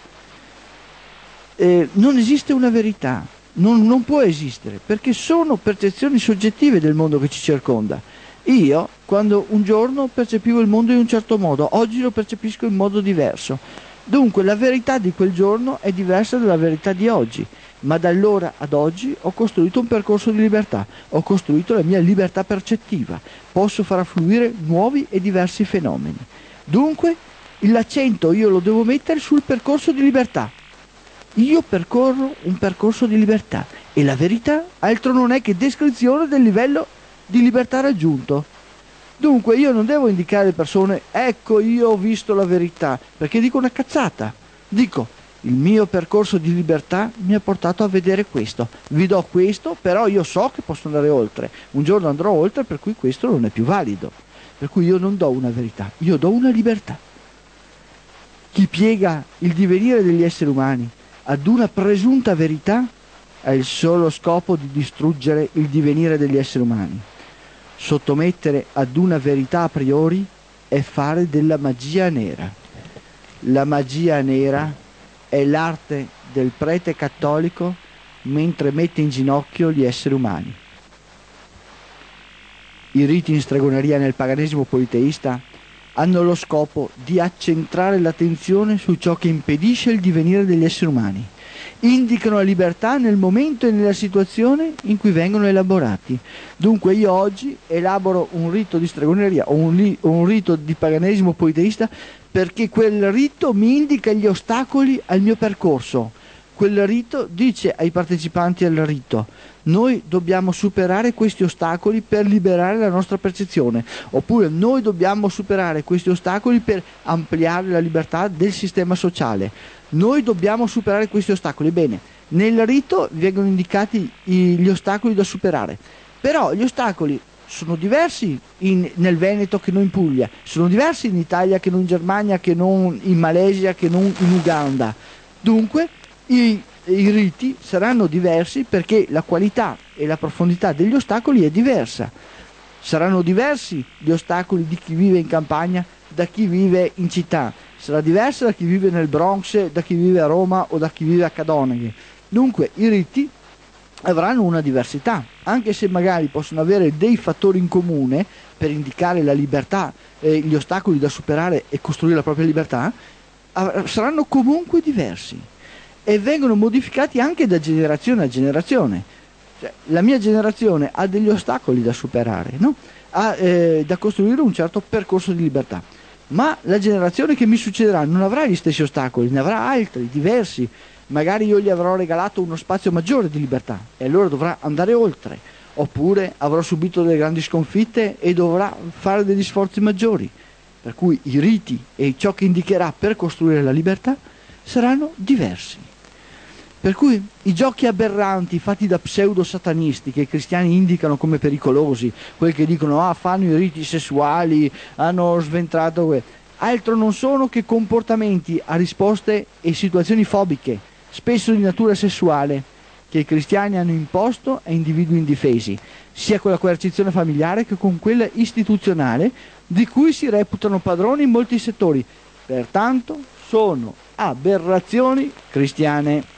non esiste una verità, non può esistere, perché sono percezioni soggettive del mondo che ci circonda. Io, quando un giorno percepivo il mondo in un certo modo, oggi lo percepisco in modo diverso. Dunque la verità di quel giorno è diversa dalla verità di oggi, ma da allora ad oggi ho costruito un percorso di libertà, ho costruito la mia libertà percettiva, posso far affluire nuovi e diversi fenomeni. Dunque l'accento io lo devo mettere sul percorso di libertà. Io percorro un percorso di libertà e la verità altro non è che descrizione del livello di libertà raggiunto. Dunque io non devo indicare alle persone ecco io ho visto la verità, perché dico una cazzata. Dico il mio percorso di libertà mi ha portato a vedere questo, vi do questo, però io so che posso andare oltre, un giorno andrò oltre, per cui questo non è più valido, per cui io non do una verità, io do una libertà. Chi piega il divenire degli esseri umani ad una presunta verità ha il solo scopo di distruggere il divenire degli esseri umani. Sottomettere ad una verità a priori è fare della magia nera. La magia nera è l'arte del prete cattolico mentre mette in ginocchio gli esseri umani. I riti in stregoneria nel paganesimo politeista hanno lo scopo di accentrare l'attenzione su ciò che impedisce il divenire degli esseri umani. Indicano la libertà nel momento e nella situazione in cui vengono elaborati. Dunque io oggi elaboro un rito di stregoneria o un rito di paganesimo politeista perché quel rito mi indica gli ostacoli al mio percorso. Quel rito dice ai partecipanti al rito: noi dobbiamo superare questi ostacoli per liberare la nostra percezione, oppure noi dobbiamo superare questi ostacoli per ampliare la libertà del sistema sociale. Noi dobbiamo superare questi ostacoli. Bene, nel rito vengono indicati gli ostacoli da superare, però gli ostacoli sono diversi nel Veneto che non in Puglia, sono diversi in Italia che non in Germania, che non in Malesia, che non in Uganda. Dunque i riti saranno diversi perché la qualità e la profondità degli ostacoli è diversa. Saranno diversi gli ostacoli di chi vive in campagna da chi vive in città, sarà diversa da chi vive nel Bronx, da chi vive a Roma o da chi vive a Cadoneghe. Dunque i riti avranno una diversità, anche se magari possono avere dei fattori in comune per indicare la libertà, gli ostacoli da superare e costruire la propria libertà, saranno comunque diversi e vengono modificati anche da generazione a generazione. Cioè, la mia generazione ha degli ostacoli da superare, no? Ha da costruire un certo percorso di libertà, ma la generazione che mi succederà non avrà gli stessi ostacoli, ne avrà altri, diversi. Magari io gli avrò regalato uno spazio maggiore di libertà e allora dovrà andare oltre, oppure avrò subito delle grandi sconfitte e dovrà fare degli sforzi maggiori, per cui i riti e ciò che indicherà per costruire la libertà saranno diversi. Per cui i giochi aberranti fatti da pseudo-satanisti che i cristiani indicano come pericolosi, quelli che dicono fanno i riti sessuali, hanno sventrato, altro non sono che comportamenti a risposte e situazioni fobiche, spesso di natura sessuale, che i cristiani hanno imposto a individui indifesi, sia con la coercizione familiare che con quella istituzionale, di cui si reputano padroni in molti settori. Pertanto sono aberrazioni cristiane.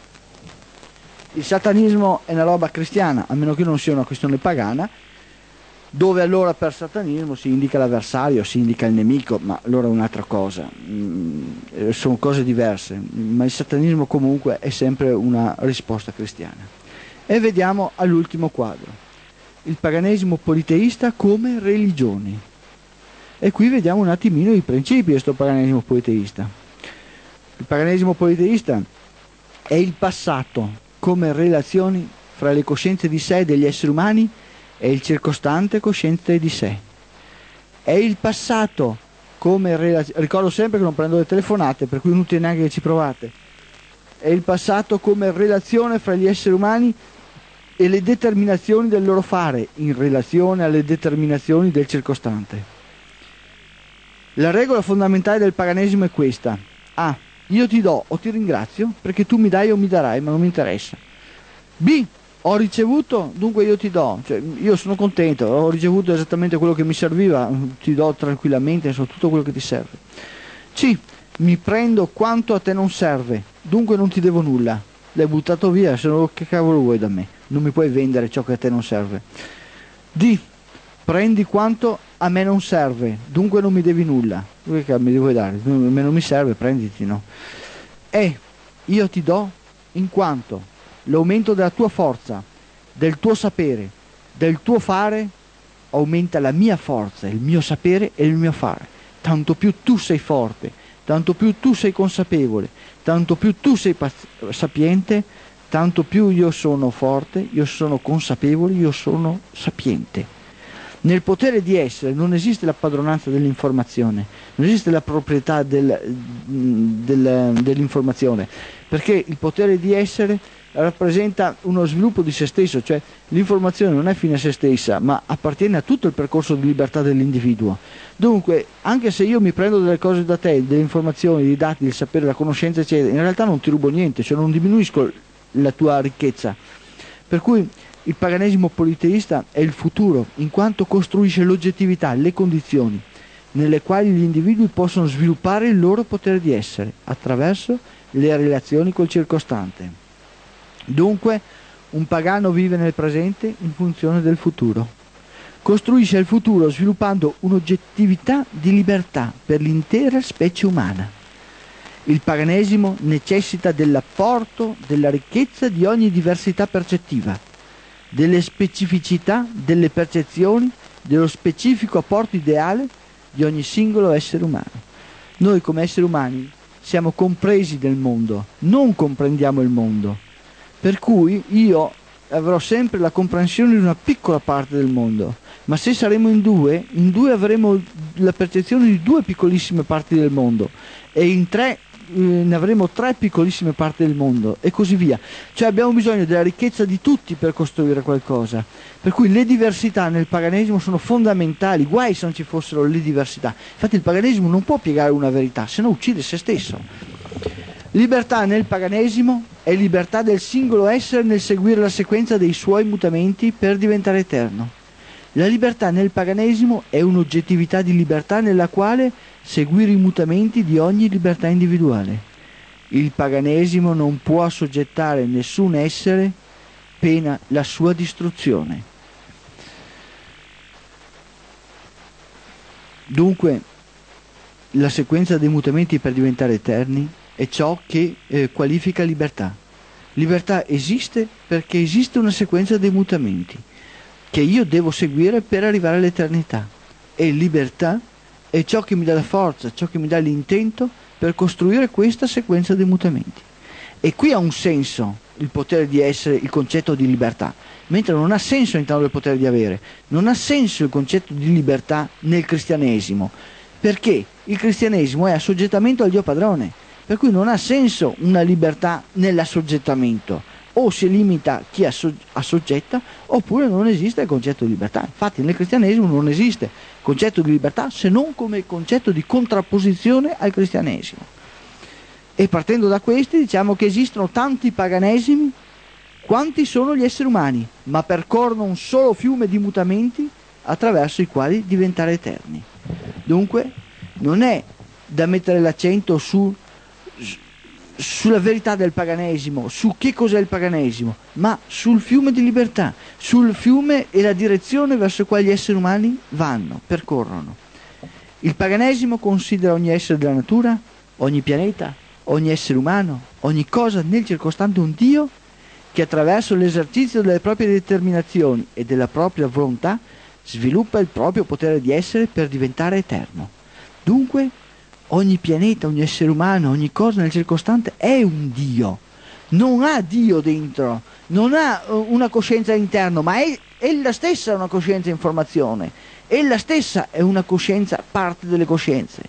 Il satanismo è una roba cristiana, a meno che non sia una questione pagana, dove allora per satanismo si indica l'avversario, si indica il nemico, ma allora è un'altra cosa, sono cose diverse, ma il satanismo comunque è sempre una risposta cristiana. E vediamo all'ultimo quadro, il paganesimo politeista come religione. E qui vediamo un attimino i principi di questo paganesimo politeista. Il paganesimo politeista è il passato come relazioni fra le coscienze di sé degli esseri umani e il circostante cosciente di sé. È il passato come relazione, ricordo sempre che non prendo le telefonate, per cui non inutile neanche che ci provate. È il passato come relazione fra gli esseri umani e le determinazioni del loro fare in relazione alle determinazioni del circostante. La regola fondamentale del paganesimo è questa: A. Io ti do o ti ringrazio perché tu mi dai o mi darai, ma non mi interessa. B. Ho ricevuto, dunque io ti do, cioè io sono contento, ho ricevuto esattamente quello che mi serviva, ti do tranquillamente, insomma, tutto quello che ti serve. C. Mi prendo quanto a te non serve, dunque non ti devo nulla, l'hai buttato via, se no che cavolo vuoi da me, non mi puoi vendere ciò che a te non serve. D. Prendi quanto a me non serve, dunque non mi devi nulla, che mi vuoi dare, a me non mi serve, prenditi, no? E. Io ti do in quanto l'aumento della tua forza, del tuo sapere, del tuo fare, aumenta la mia forza, il mio sapere e il mio fare. Tanto più tu sei forte, tanto più tu sei consapevole, tanto più tu sei sapiente, tanto più io sono forte, io sono consapevole, io sono sapiente. Nel potere di essere non esiste la padronanza dell'informazione, non esiste la proprietà dell'informazione, perché il potere di essere rappresenta uno sviluppo di se stesso, cioè l'informazione non è fine a se stessa, ma appartiene a tutto il percorso di libertà dell'individuo. Dunque, anche se io mi prendo delle cose da te, delle informazioni, dei dati, del sapere, la conoscenza, eccetera, in realtà non ti rubo niente, cioè non diminuisco la tua ricchezza. Per cui il paganesimo politeista è il futuro, in quanto costruisce l'oggettività, le condizioni nelle quali gli individui possono sviluppare il loro potere di essere attraverso le relazioni col circostante. Dunque, un pagano vive nel presente in funzione del futuro. Costruisce il futuro sviluppando un'oggettività di libertà per l'intera specie umana. Il paganesimo necessita dell'apporto della ricchezza di ogni diversità percettiva, delle specificità delle percezioni, dello specifico apporto ideale di ogni singolo essere umano. Noi come esseri umani siamo compresi del mondo, non comprendiamo il mondo, per cui io avrò sempre la comprensione di una piccola parte del mondo, ma se saremo in due avremo la percezione di due piccolissime parti del mondo e in tre ne avremo tre piccolissime parti del mondo e così via. Cioè abbiamo bisogno della ricchezza di tutti per costruire qualcosa, per cui le diversità nel paganesimo sono fondamentali, guai se non ci fossero le diversità. Infatti il paganesimo non può piegare una verità, se no uccide se stesso. Libertà nel paganesimo è libertà del singolo essere nel seguire la sequenza dei suoi mutamenti per diventare eterno. La libertà nel paganesimo è un'oggettività di libertà nella quale seguire i mutamenti di ogni libertà individuale. Il paganesimo non può assoggettare nessun essere pena la sua distruzione. Dunque, la sequenza dei mutamenti per diventare eterni è ciò che qualifica libertà. Libertà esiste perché esiste una sequenza dei mutamenti che io devo seguire per arrivare all'eternità, e libertà è ciò che mi dà la forza, ciò che mi dà l'intento per costruire questa sequenza dei mutamenti. E qui ha un senso il potere di essere, il concetto di libertà, mentre non ha senso all'interno del potere di avere. Non ha senso il concetto di libertà nel cristianesimo, perché il cristianesimo è assoggettamento al Dio padrone, per cui non ha senso una libertà nell'assoggettamento. O si limita chi assoggetta, oppure non esiste il concetto di libertà. Infatti nel cristianesimo non esiste il concetto di libertà se non come concetto di contrapposizione al cristianesimo. E partendo da questi diciamo che esistono tanti paganesimi quanti sono gli esseri umani, ma percorrono un solo fiume di mutamenti attraverso i quali diventare eterni. Dunque non è da mettere l'accento sulla verità del paganesimo, su che cos'è il paganesimo, ma sul fiume di libertà, sul fiume e la direzione verso cui gli esseri umani vanno, percorrono. Il paganesimo considera ogni essere della natura, ogni pianeta, ogni essere umano, ogni cosa nel circostante un Dio che attraverso l'esercizio delle proprie determinazioni e della propria volontà sviluppa il proprio potere di essere per diventare eterno. Dunque ogni pianeta, ogni essere umano, ogni cosa nel circostante è un Dio. Non ha Dio dentro, non ha una coscienza interna, ma è ella stessa una coscienza informazione. Ella stessa è una coscienza, parte delle coscienze.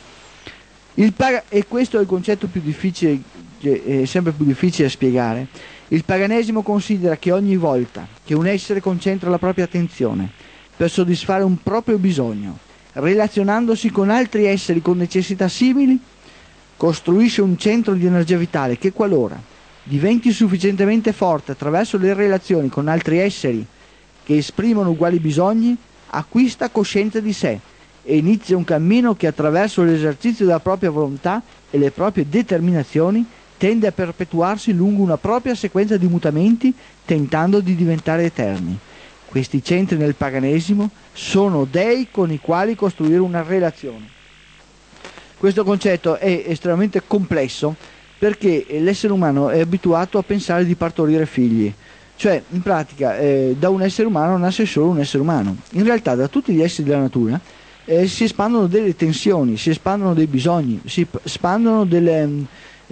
E questo è il concetto più difficile, è sempre più difficile da spiegare. Il paganesimo considera che ogni volta che un essere concentra la propria attenzione per soddisfare un proprio bisogno, relazionandosi con altri esseri con necessità simili, costruisce un centro di energia vitale che, qualora diventi sufficientemente forte attraverso le relazioni con altri esseri che esprimono uguali bisogni, acquista coscienza di sé e inizia un cammino che attraverso l'esercizio della propria volontà e le proprie determinazioni tende a perpetuarsi lungo una propria sequenza di mutamenti, tentando di diventare eterni. Questi centri nel paganesimo sono dei con i quali costruire una relazione. Questo concetto è estremamente complesso perché l'essere umano è abituato a pensare di partorire figli. Cioè, in pratica, da un essere umano nasce solo un essere umano. In realtà, da tutti gli esseri della natura si espandono delle tensioni, si espandono dei bisogni, si espandono delle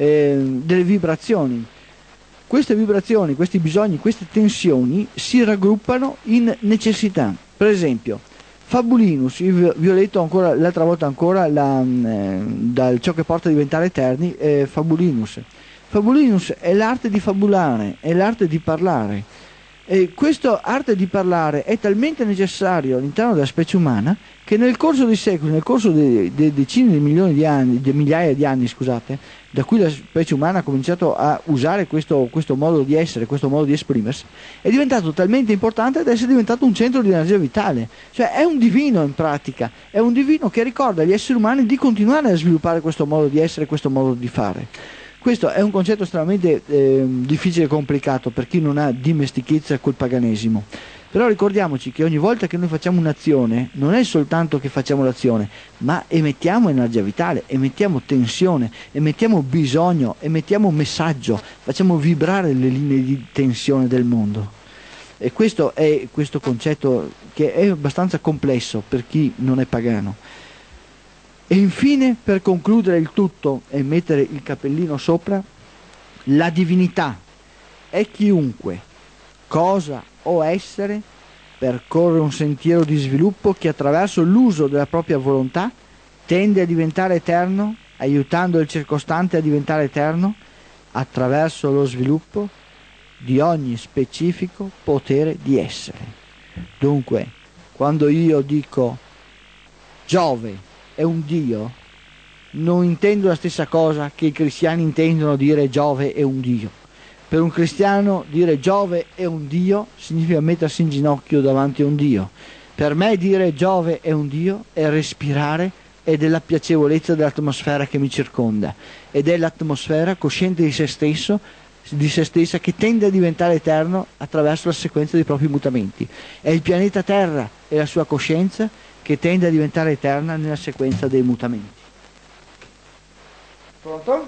vibrazioni. Queste vibrazioni, questi bisogni, queste tensioni si raggruppano in necessità. Per esempio, Fabulinus, io vi ho letto ancora l'altra volta ancora dal ciò che porta a diventare eterni, Fabulinus. Fabulinus è l'arte di fabulare, è l'arte di parlare. E questa arte di parlare è talmente necessario all'interno della specie umana che nel corso dei secoli, nel corso dei decine di milioni di anni, di migliaia di anni, scusate, da cui la specie umana ha cominciato a usare questo modo di essere, questo modo di esprimersi, è diventato talmente importante da essere diventato un centro di energia vitale. Cioè è un divino in pratica, è un divino che ricorda agli esseri umani di continuare a sviluppare questo modo di essere, questo modo di fare. Questo è un concetto estremamente difficile e complicato per chi non ha dimestichezza col paganesimo. Però ricordiamoci che ogni volta che noi facciamo un'azione, non è soltanto che facciamo l'azione, ma emettiamo energia vitale, emettiamo tensione, emettiamo bisogno, emettiamo messaggio, facciamo vibrare le linee di tensione del mondo. E questo è questo concetto che è abbastanza complesso per chi non è pagano. E infine, per concludere il tutto e mettere il cappellino sopra, la divinità è chiunque, cosa o essere, percorre un sentiero di sviluppo che attraverso l'uso della propria volontà tende a diventare eterno, aiutando il circostante a diventare eterno, attraverso lo sviluppo di ogni specifico potere di essere. Dunque, quando io dico Giove è un Dio, non intendo la stessa cosa che i cristiani intendono dire Giove è un Dio. Per un cristiano dire Giove è un Dio significa mettersi in ginocchio davanti a un Dio. Per me dire Giove è un Dio è respirare e della piacevolezza dell'atmosfera che mi circonda, ed è l'atmosfera cosciente di se stesso, di se stessa, che tende a diventare eterno attraverso la sequenza dei propri mutamenti. È il pianeta Terra e la sua coscienza che tende a diventare eterna nella sequenza dei mutamenti. Pronto?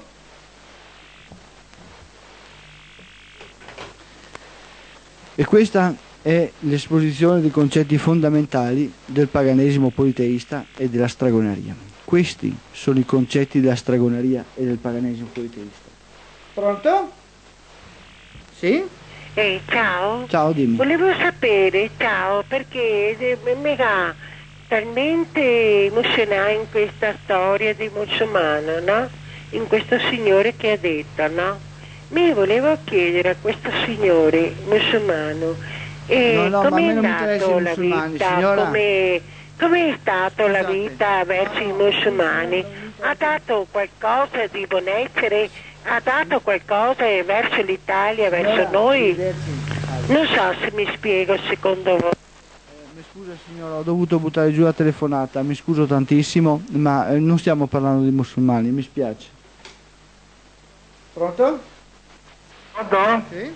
E questa è l'esposizione dei concetti fondamentali del paganesimo politeista e della stregoneria. Questi sono i concetti della stregoneria e del paganesimo politeista. Pronto? Sì? Ciao. Ciao, dimmi. Volevo sapere, ciao, perché mi ha talmente emozionato in questa storia di musulmano, no? In questo signore che ha detto, no? Mi volevo chiedere a questo signore musulmano ma a me com'è non mi interessano i la musulmani, vita, signora. com'è stata la Scusate. vita verso i musulmani? Ha dato qualcosa di benessere? Ha dato qualcosa verso l'Italia, verso noi? Non so se mi spiego secondo voi. Mi scusa signora, ho dovuto buttare giù la telefonata, mi scuso tantissimo, ma non stiamo parlando di musulmani, mi spiace. Pronto? Pronto? Sì?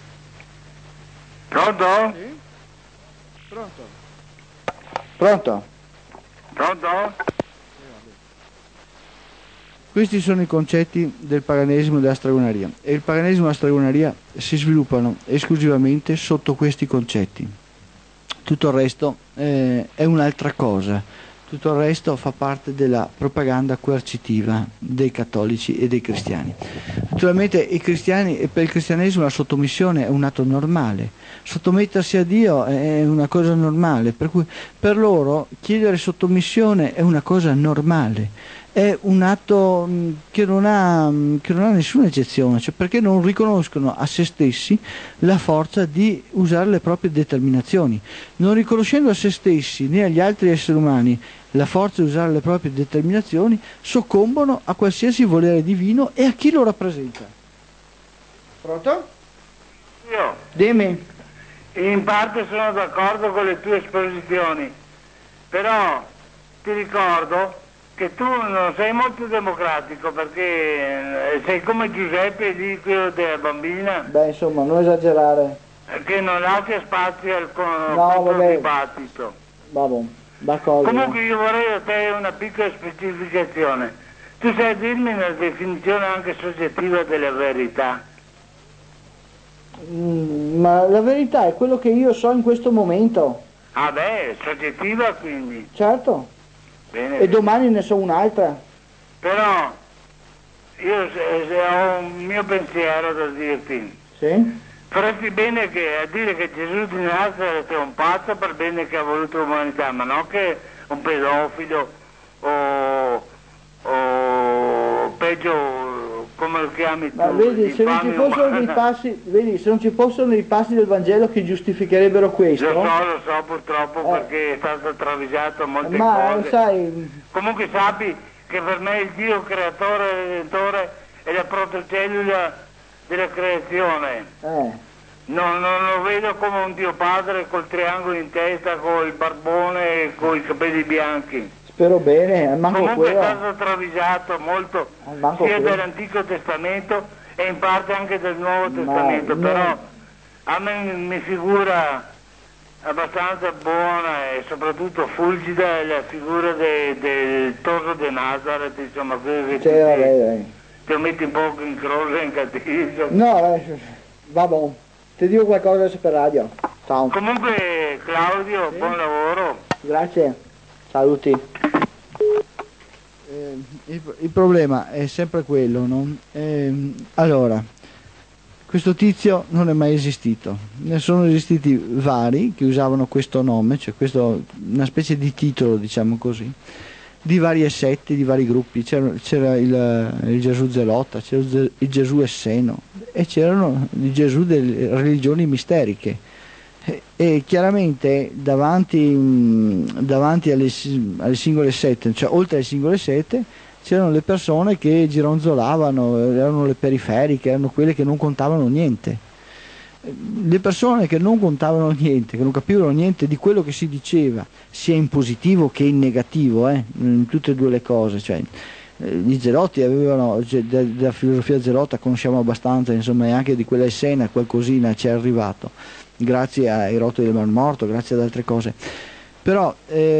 Pronto? Sì? Pronto? Pronto? Pronto? Questi sono i concetti del paganesimo e della stregoneria, e il paganesimo e la stregoneria si sviluppano esclusivamente sotto questi concetti. Tutto il resto è un'altra cosa, tutto il resto fa parte della propaganda coercitiva dei cattolici e dei cristiani. Naturalmente i cristiani, e per il cristianesimo la sottomissione è un atto normale, sottomettersi a Dio è una cosa normale, per cui per loro chiedere sottomissione è una cosa normale. È un atto che non ha nessuna eccezione, cioè perché non riconoscono a se stessi la forza di usare le proprie determinazioni. Non riconoscendo a se stessi né agli altri esseri umani la forza di usare le proprie determinazioni, soccombono a qualsiasi volere divino e a chi lo rappresenta. Pronto? Io Dimmi. in parte sono d'accordo con le tue esposizioni, però ti ricordo che tu non sei molto democratico perché sei come Giuseppe lì, quello della bambina, Beh, insomma, non esagerare. che non lascia spazio al vabbè. dibattito. Vabbè, d'accordo. Comunque io vorrei da te una piccola specificazione. Tu sai dirmi una definizione anche soggettiva della verità? Ma la verità è quello che io so in questo momento, Ah beh, soggettiva quindi. certo, Bene. e domani ne so un'altra. Però io se ho un mio pensiero da dirti. Sì? Faresti bene a dire che Gesù di Nazareth è un pazzo per bene che ha voluto l'umanità, ma non che un pedofilo o peggio come lo chiami Ma tu. vedi, se non ci infame fossero umana. dei passi, vedi, se non ci fossero dei passi del Vangelo che giustificherebbero questo, Lo so purtroppo perché è stato travisato molte ma cose. sai, Comunque sappi che per me il Dio creatore e redentore è la protocellula della creazione. Non lo vedo come un Dio padre col triangolo in testa, col barbone e con i capelli bianchi. spero bene, manco Comunque è quello. stato travisato molto manco sia quello. dall'Antico Testamento e in parte anche del Nuovo Ma Testamento, no. però a me mi figura abbastanza buona e soprattutto fulgida la figura del torso di Nazareth, insomma, quello che Cioè, vabbè. ti metti un po' in croce in cattivo. No, vabbè, ti dico qualcosa adesso per radio. Ciao, Comunque Claudio, buon lavoro. grazie, saluti. Il problema è sempre quello, no? Allora, questo tizio non è mai esistito, ne sono esistiti vari che usavano questo nome, cioè questo, una specie di titolo, diciamo così, di varie sette, di vari gruppi. C'era il Gesù Zelota, c'era il Gesù Esseno e c'erano i Gesù delle religioni misteriche. E chiaramente davanti alle singole sette, cioè oltre alle singole sette, c'erano le persone che gironzolavano, erano le periferiche, erano quelle che non contavano niente. Le persone che non contavano niente, che non capivano niente di quello che si diceva, sia in positivo che in negativo, in tutte e due le cose, cioè gli Zelotti avevano, della filosofia zelota conosciamo abbastanza, insomma, e anche di quella essena qualcosina ci è arrivato, grazie ai rotoli del Mar Morto, grazie ad altre cose. però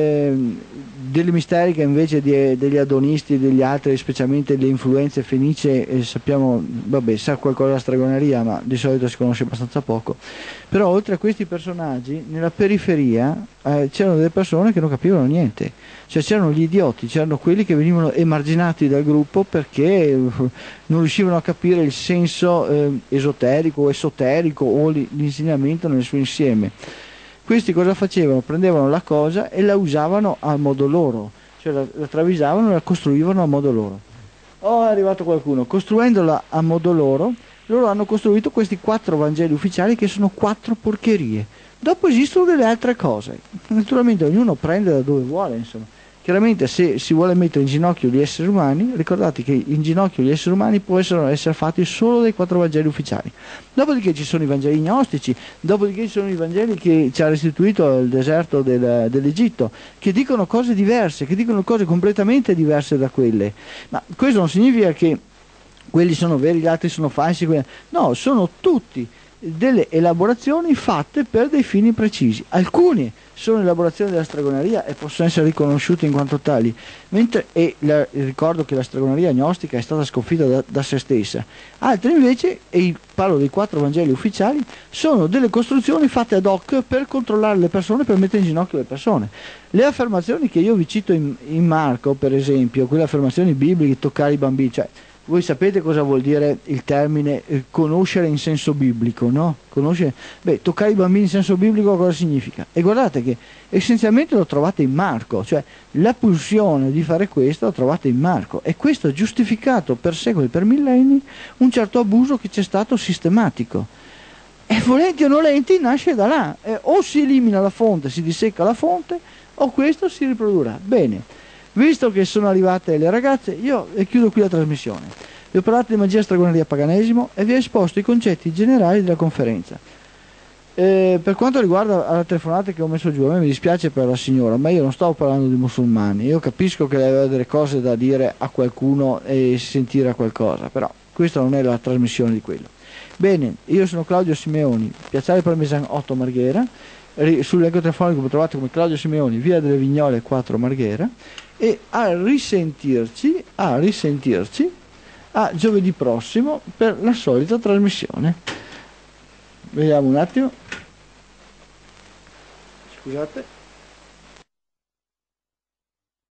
delle misteriche invece degli adonisti e degli altri, specialmente le influenze fenicie, sappiamo, vabbè, sa qualcosa della stregoneria, ma di solito si conosce abbastanza poco. Però oltre a questi personaggi, nella periferia c'erano delle persone che non capivano niente, cioè c'erano gli idioti, c'erano quelli che venivano emarginati dal gruppo perché non riuscivano a capire il senso esoterico o esoterico o l'insegnamento nel suo insieme. Questi cosa facevano? Prendevano la cosa e la usavano a modo loro, cioè la travisavano e la costruivano a modo loro. Oh, è arrivato qualcuno. Costruendola a modo loro, loro hanno costruito questi 4 Vangeli ufficiali che sono 4 porcherie. Dopo esistono delle altre cose. Naturalmente ognuno prende da dove vuole, insomma. Chiaramente se si vuole mettere in ginocchio gli esseri umani, ricordate che in ginocchio gli esseri umani possono essere fatti solo dai 4 Vangeli ufficiali. Dopodiché ci sono i Vangeli gnostici, dopodiché ci sono i Vangeli che ci ha restituito il deserto dell'Egitto, che dicono cose diverse, che dicono cose completamente diverse da quelle. Ma questo non significa che quelli sono veri, gli altri sono falsi. No, sono tutti delle elaborazioni fatte per dei fini precisi. Alcuni sono elaborazioni della stregoneria e possono essere riconosciute in quanto tali, ricordo che la stregoneria gnostica è stata sconfitta da se stessa. Altri invece, e parlo dei 4 Vangeli ufficiali, sono delle costruzioni fatte ad hoc per controllare le persone, per mettere in ginocchio le persone. Le affermazioni che io vi cito in Marco, per esempio, quelle affermazioni bibliche, toccare i bambini, cioè voi sapete cosa vuol dire il termine conoscere in senso biblico, no? Toccare i bambini in senso biblico cosa significa? E guardate che essenzialmente lo trovate in Marco, cioè la pulsione di fare questo lo trovate in Marco, e questo ha giustificato per secoli, per millenni, un certo abuso che c'è stato sistematico. E volenti o nolenti nasce da là, o si elimina la fonte, si dissecca la fonte, o questo si riprodurrà. Bene. Visto che sono arrivate le ragazze, io chiudo qui la trasmissione. Vi ho parlato di magia, stregoneria, paganesimo e vi ho esposto i concetti generali della conferenza. Per quanto riguarda la telefonata che ho messo giù, a me mi dispiace per la signora, ma io non stavo parlando di musulmani. Io capisco che lei aveva delle cose da dire a qualcuno e sentire a qualcosa, però questa non è la trasmissione di quello. Bene, io sono Claudio Simeoni, Piazzale Parmesan 8 Marghera, sull'elenco telefonico mi trovate come Claudio Simeoni, via delle Vignole 4 Marghera, e a risentirci a giovedì prossimo per la solita trasmissione. Vediamo un attimo, scusate.